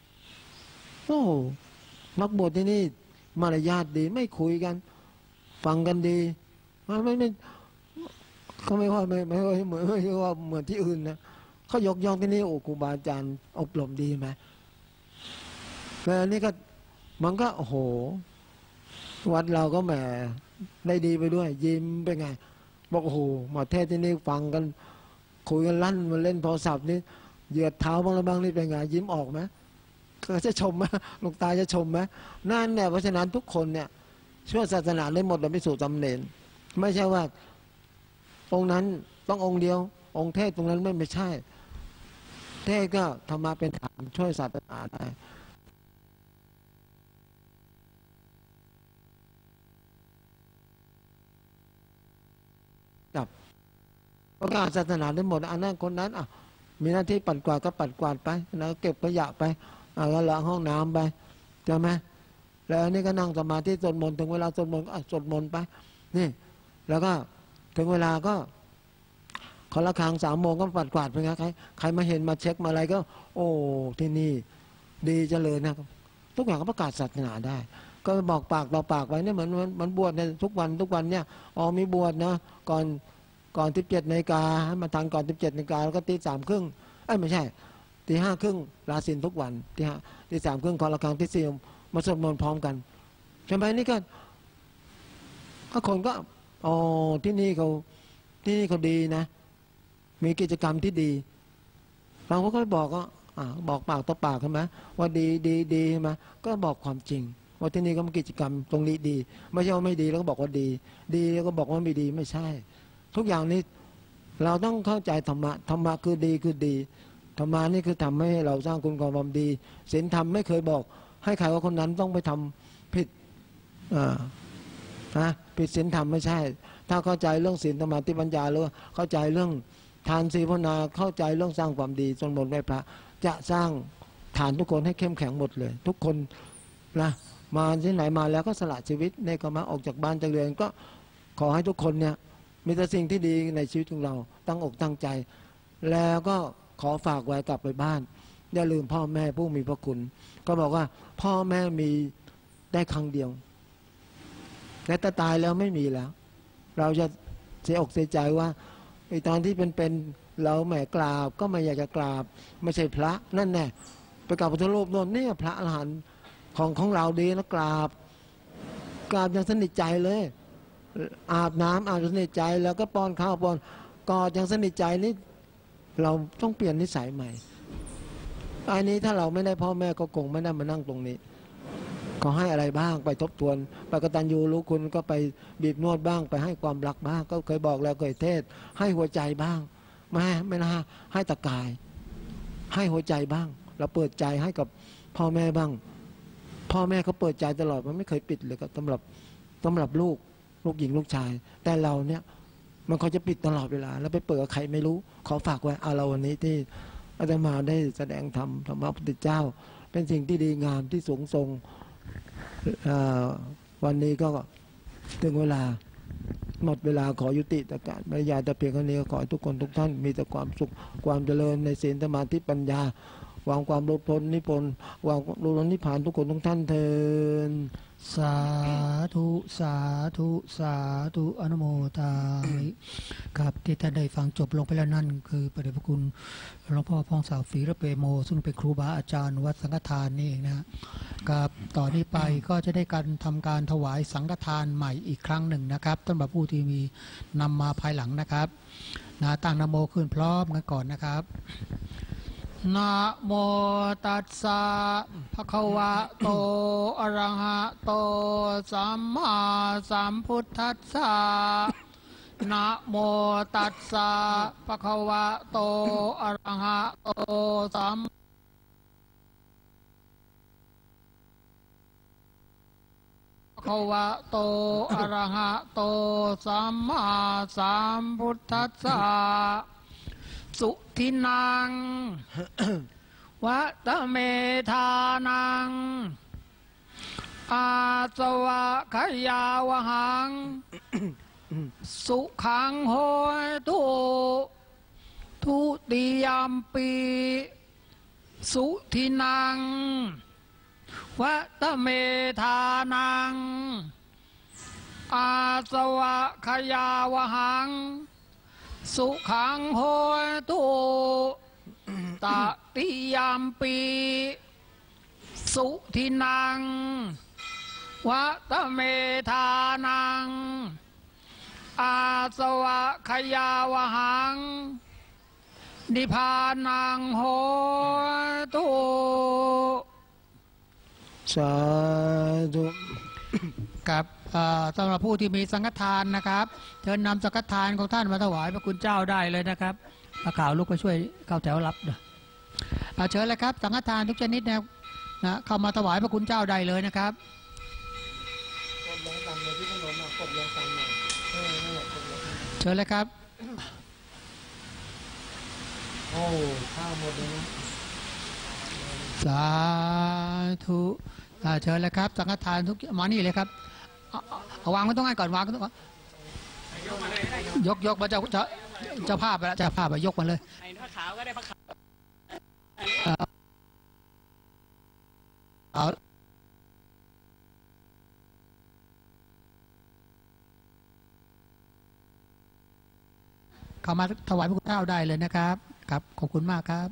นักบวชที่นี่มารยาทดีไม่คุยกันฟังกันดีไม่เขาไม่ว่าไม่ว่าเหมือนที่อื่นนะเขายกย่องที่นี่ครูบาอาจารย์อบรมดีไหมแต่อันนี้ก็มันก็โอ้โหวัดเราก็แหมได้ดีไปด้วยยิ้มไปไงบอกโอ้โหมาเทศที่นี่ฟังกันคุยกันลั่นมาเล่นโทรศัพท์นี่เหยียดเท้าบ้างแล้วบ้างนี่เป็นไงยิ้มออกไหมก็จะชมไหมหลวงตาจะชมไหมนั่นเนี่ยเพราะฉะนั้นทุกคนเนี่ยช่วยศาสนาได้หมดเราไม่สู่จำเนนไม่ใช่ว่าองค์นั้นต้ององค์เดียวองค์เทศตรงนั้นไม่ใช่เทศก็ธรรมะเป็นฐานช่วยศาสนาได้กับประกาศศาสนาได้หมดอันนั้นคนนั้นมีหน้าที่ปัดกวาดก็ปัดกวาดไปแล้วเก็บขยะไปแล้วล้างห้องน้ำไปใช่ไหมแล้วนี่ก็นั่งสมาธิสวดมนต์ถึงเวลาสวดมนต์ก็สวดมนต์ไปนี่แล้วก็ถึงเวลาก็ขอละครัง3 โมงก็ปัดกวาดไปไงใครมาเห็นมาเช็คมาอะไรก็โอ้ที่นี่ดีเจริญนะครับทุกอย่างก็ประกาศศาสนาได้ก็บอกปากต่อปากไว้เนี่ยเหมือนมันบวชในทุกวันเนี่ยมีบวชนะก่อน17 นาฬิกาให้มาทันก่อน17 นาฬิกาแล้วก็ตี 3:30ไม่ใช่ตี 5:30ลาศีลทุกวันตี 3:30ขอละครังที่4มาสวดมนต์พร้อมกันใช่ไหมนี่ก็คนก็ที่นี่เขาดีนะมีกิจกรรมที่ดีเราก็บอกก็บอกปากต่อปากใช่ไหมว่าดีใช่ไหมก็บอกความจริงว่าที่นี่ก็มีกิจกรรมตรงนี้ดีไม่ใช่ว่าไม่ดีแล้วก็บอกว่าดีแล้วก็บอกว่าไม่ดีไม่ใช่ทุกอย่างนี้เราต้องเข้าใจธรรมะคือดีธรรมะนี่คือทำให้เราสร้างคุณความดีศีลธรรมไม่เคยบอกให้ใครว่าคนนั้นต้องไปทำผิดผิดศีลธรรมไม่ใช่ถ้าเข้าใจเรื่องศีลสมาธิปัญญาหรือเข้าใจเรื่องทานศีลภาวนาเข้าใจเรื่องสร้างความดีจนหมดไหว้พระจะสร้างฐานทุกคนให้เข้มแข็งหมดเลยทุกคนนะมาที่ไหนมาแล้วก็สละชีวิตในกรรมะออกจากบ้านจากเรือนก็ขอให้ทุกคนเนี่ยมีแต่สิ่งที่ดีในชีวิตของเราตั้งอกตั้งใจแล้วก็ขอฝากไว้กลับไปบ้านอย่าลืมพ่อแม่ผู้มีพระคุณก็บอกว่าพ่อแม่มีได้ครั้งเดียวและถ้าตายแล้วไม่มีแล้วเราจะเสียอกเสียใจว่าไอ้ตอนที่เป็นเราแหมกราบก็ไม่อยากจะกราบไม่ใช่พระนั่นแน่ไปกราบพระรูปโน่นเนี่ยพระอรหันต์ของเราดีนะกราบอย่างสนิทใจเลยอาบน้ำอาบสนิทใจแล้วก็ป้อนข้าวป้อนกอดอย่างสนิทใจนี่เราต้องเปลี่ยนนิสัยใหม่อันนี้ถ้าเราไม่ได้พ่อแม่ก็คงไม่ได้มานั่งตรงนี้ก็ให้อะไรบ้างไปทบทวนไปกตัญญูรู้คุณก็ไปบีบนวดบ้างไปให้ความรักบ้างก็เคยบอกแล้วเคยเทศให้หัวใจบ้างไม่นะให้ตะกายให้หัวใจบ้างเราเปิดใจให้กับพ่อแม่บ้างพ่อแม่เขาเปิดใจตลอดมันไม่เคยปิดเลยก็สำหรับลูกหญิงลูกชายแต่เราเนี่ยมันเขาจะปิดตลอดเวลาแล้วไปเปิดกับใครไม่รู้ขอฝากไว้เอาเราวันนี้ที่อาตมาได้แสดงธรรมพระพุทธเจ้าเป็นสิ่งที่ดีงามที่สูงส่งวันนี้ก็ถึงเวลาหมดเวลาขอยุติแต่การบรรยายแต่เพียงเท่านี้ขอให้ทุกคนทุกท่านมีแต่ความสุขความเจริญในศีลสมาธิปัญญาวางความหลุดพ้นนิพพานวางหลุดพ้นนิพพานทุกคนทุกท่านเทินสาธุสาธุสาธุอนุโมทนาครับที่ท่านได้ฟังจบลงไปแล้วนั่นคือพระเดชพระคุณหลวงพ่อพองสาวศรีระเปโมซึ่งเป็นครูบาอาจารย์วัดสังฆทานนี่เองนะครับต่อนนี้ไปก็จะได้การทำการถวายสังฆทานใหม่อีกครั้งหนึ่งนะครับสำหรับผู้ที่มีนำมาภายหลังนะครับตั้งนะโมขึ้นพร้อมกันก่อนนะครับนะโมตัสสะภะคะวะโตอะระหะโตสัมมาสัมพุทธัสสะนะโมตัสสะภะคะวะโตอะระหะโตสัมภะคะวะโตอะระหะโตสัมมาสัมพุทธัสสะสุทินังวัตเมธานังอาสวะขยาวหังสุขังโหตุทุติยมปีสุทินังวัตเมธานังอาสวะขยาวหังสุขังโหตุตติยมปีสุทินังวัตเมธานังอาสวะขยาวหังนิพพานังโหตุสาธุกับสำหรับผู้ที่มีสังฆทานนะครับเชิญนำสังฆทานของท่านมาถวายพระคุณเจ้าได้เลยนะครับข่าวลูกไปช่วยเข้าแถวรับเชิญเลยครับสังฆทานทุกชนิดนะเข้ามาถวายพระคุณเจ้าได้เลยนะครับเชิญเลยครับโอ้ข้าวหมดเลยนะสาธุเชิญเลยครับสังฆทานทุกมานี่เลยครับเอาวางไว้ตรงนั้นก่อนวางก็ต้องยกมาเจ้าภาพไปแล้วเจ้าภาพไปยกมาเลยผ้าขาวก็ได้ผ้าขาวเข้ามาถวายพระคุณเจ้าได้เลยนะครับครับขอบคุณมากครับ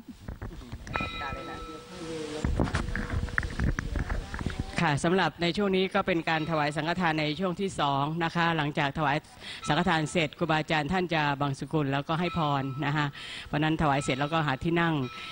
ค่ะสำหรับในช่วงนี้ก็เป็นการถวายสังฆทานในช่วงที่2นะคะหลังจากถวายสังฆทานเสร็จครูบาอาจารย์ท่านจะบังสุกุลแล้วก็ให้พรนะคะเพราะนั้นถวายเสร็จแล้วก็หาที่นั่ง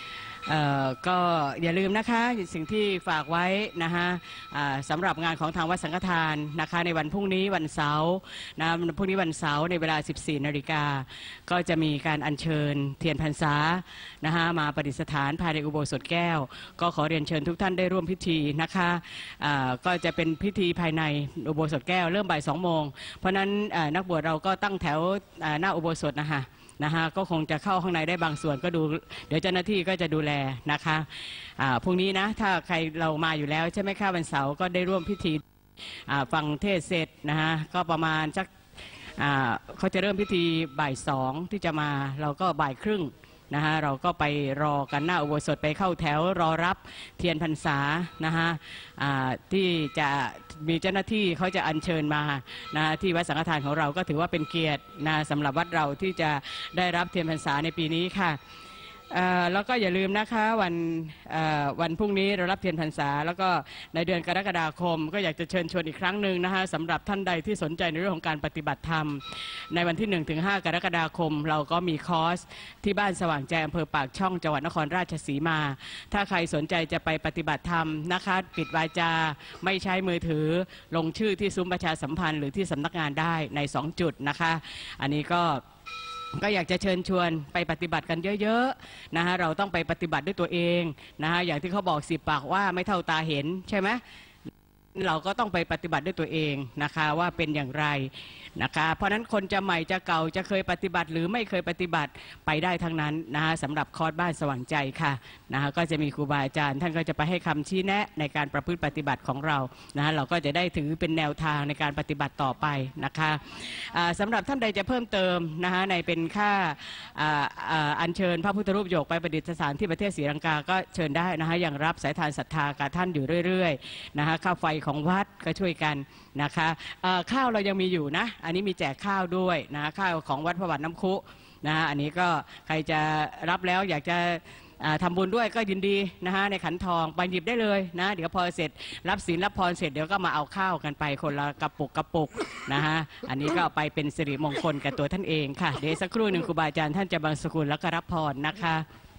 ก็อย่าลืมนะคะสิ่งที่ฝากไว้นะคะสำหรับงานของทางวัดสังฆทานนะคะในวันพรุ่งนี้วันเสาร์นะพรุ่งนี้วันเสาร์ในเวลา 14 นาฬิกาก็จะมีการอัญเชิญเทียนพรรษานะคะมาประดิษฐานภายในอุโบสถแก้วก็ขอเรียนเชิญทุกท่านได้ร่วมพิธีนะคะก็จะเป็นพิธีภายในอุโบสถแก้วเริ่มบ่าย 2 โมงเพราะนั้นนักบวชเราก็ตั้งแถวหน้าอุโบสถนะคะก็คงจะเข้าข้างในได้บางส่วนก็ดูเดี๋ยวเจ้าหน้าที่ก็จะดูแลนะคะพรุ่งนี้นะถ้าใครเรามาอยู่แล้วใช่ไหมคะวันเสาร์ก็ได้ร่วมพิธีฟังเทศเสร็จนะคะก็ประมาณสักเขาจะเริ่มพิธีบ่าย 2ที่จะมาเราก็บ่ายครึ่งนะคะเราก็ไปรอกันหน้าอุโบสถไปเข้าแถวรอรับเทียนพรรษานะคะที่จะมีเจ้าหน้าที่เขาจะอัญเชิญมานะที่วัดสังฆทานของเราก็ถือว่าเป็นเกียรตินะสำหรับวัดเราที่จะได้รับเทียนพรรษาในปีนี้ค่ะแล้วก็อย่าลืมนะคะวันพรุ่งนี้เรารับเทียนพรรษาแล้วก็ในเดือนกรกฎาคมก็อยากจะเชิญชวนอีกครั้งหนึ่งนะคะสำหรับท่านใดที่สนใจในเรื่องของการปฏิบัติธรรมในวันที่ 1-5 กรกฎาคมเราก็มีคอร์สที่บ้านสว่างใจอำเภอปากช่องจังหวัดนครราชสีมาถ้าใครสนใจจะไปปฏิบัติธรรมนะคะปิดวาจาไม่ใช้มือถือลงชื่อที่ซุ้มประชาสัมพันธ์หรือที่สำนักงานได้ใน2 จุดนะคะอันนี้ก็อยากจะเชิญชวนไปปฏิบัติกันเยอะๆนะคะเราต้องไปปฏิบัติด้วยตัวเองนะคะอย่างที่เขาบอก10 ปากว่าไม่เท่าตาเห็นใช่ไหมเราก็ต้องไปปฏิบัติด้วยตัวเองนะคะว่าเป็นอย่างไรนะคะเพราะนั้นคนจะใหม่จะเก่าจะเคยปฏิบัติหรือไม่เคยปฏิบัติไปได้ทั้งนั้นนะคะสำหรับคอร์สบ้านสว่างใจค่ะนะคะก็จะมีครูบาอาจารย์ท่านก็จะไปให้คำชี้แนะในการประพฤติปฏิบัติของเรานะคะเราก็จะได้ถือเป็นแนวทางในการปฏิบัติต่อไปนะคะสำหรับท่านใดจะเพิ่มเติมนะคะในเป็นค่าอัญเชิญพระพุทธรูปหยกไปประดิษฐานที่ประเทศศรีลังกาก็เชิญได้นะคะอย่างรับสายทานศรัทธากับท่านอยู่เรื่อยๆนะคะค่าไฟของวัดก็ช่วยกันนะคะข้าวเรายังมีอยู่นะอันนี้มีแจกข้าวด้วยนะข้าวของวัดพระบาทน้ำคุนะอันนี้ก็ใครจะรับแล้วอยากจะทำบุญด้วยก็ยินดีนะฮะในขันทองไปหยิบได้เลยนะเดี๋ยวพอเสร็จรับศีลรับพรเสร็จเดี๋ยวก็มาเอาข้าวกันไปคนละกระปุกนะฮะอันนี้ก็ไปเป็นสิริมงคลกับตัวท่านเองค่ะเดี๋ยวสักครู่หนึ่งครูบาอาจารย์ท่านจะบังสกุลแล้วก็รับพรนะคะ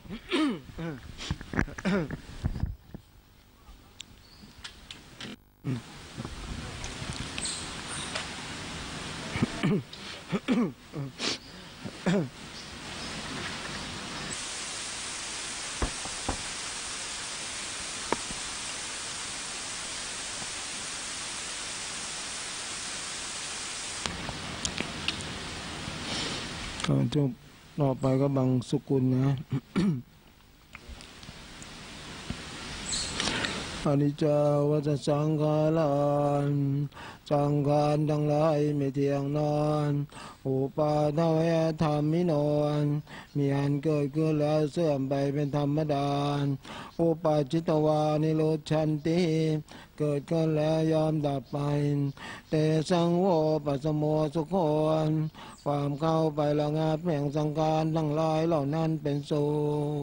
จบต่อไปก็บังสุกุลนะอนิจจาวัฏสังขาราสังขารทั้งหลายไม่เที่ยงนอนอุปาทวยธรรมิโนมีอันเกิดขึ้นแล้วเสื่อมไปเป็นธรรมดาอุปาจิตวานิโรธชันติเกิดขึ้นแล้วยอมดับไปเตสังโวปัสสโมสุโขความเข้าไประงับแห่งสังขารทั้งหลายเหล่านั้นเป็นสุข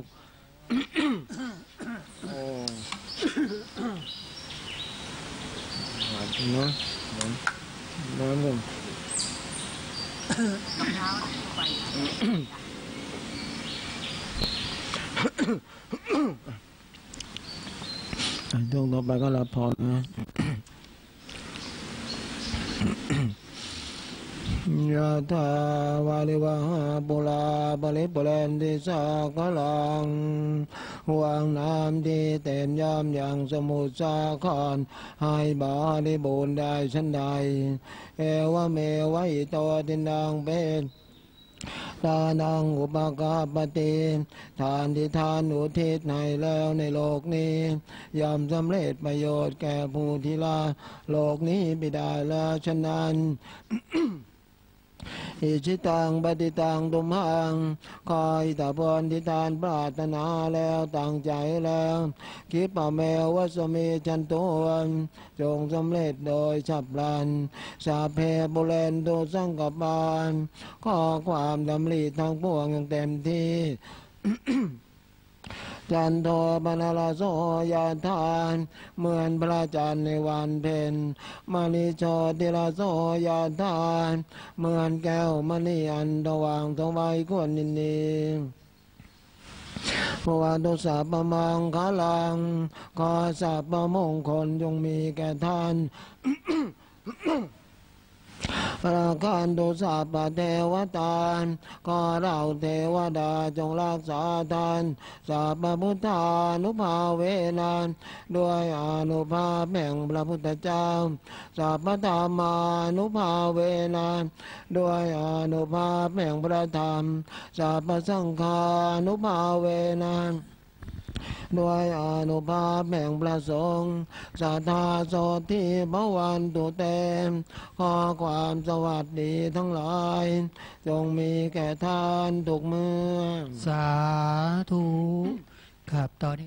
นะน้ำเลยช่วงต่อไปก็รับพรนะยะถาวาริวหาปุราปริปุเรนติสากลังวางน้ำที่เต็มยามอย่างสมุทรสาครให้บริบูรณ์ได้ชั้นใดเอวเมวะอิโตตินังเป็นทานังอุปการปฏิทานที่ทานอุทิศให้แล้วในโลกนี้ย่อมสำเร็จประโยชน์แก่ผู้ที่ละโลกนี้ไม่ได้แล้วฉะนั้นอิชิตังปฏิตังตุมหังคอยตาพรที่ทานปรารถนาแล้วตั้งใจแล้วคิดป่าแมววัสมีจันโตนจงสำเร็จโดยฉับพลันสาเพบุเรนโตสังกบาลขอความดำริทางปวงอย่างเต็มที่จันโทปนาลาโสยาทานเหมือนพระจันทร์ในวันเพ็ญมณีโชติลาโสยาทานเหมือนแก้วมณีอันสว่างสวัยควรยินดีภวันตุสัพพมังคลังขอสัพพมงคลจงมีแก่ท่าน ประการตุสัพพเทวตาก็เราเทวดาจงรักษาท่านสัพพพุทธานุภาเวนันด้วยอานุภาพแห่งพระพุทธเจ้าสัพพธรรมานุภาเวนันด้วยอานุภาพแห่งพระธรรมสัพพสังฆานุภาเวนันด้วยอานุภาพแห่งพระสงฆ์สัทธาโสทิภวันตุเตขอความสวัสดีทั้งหลายจงมีแก่ท่านทุกเมื่อสาธุครับตอนนี้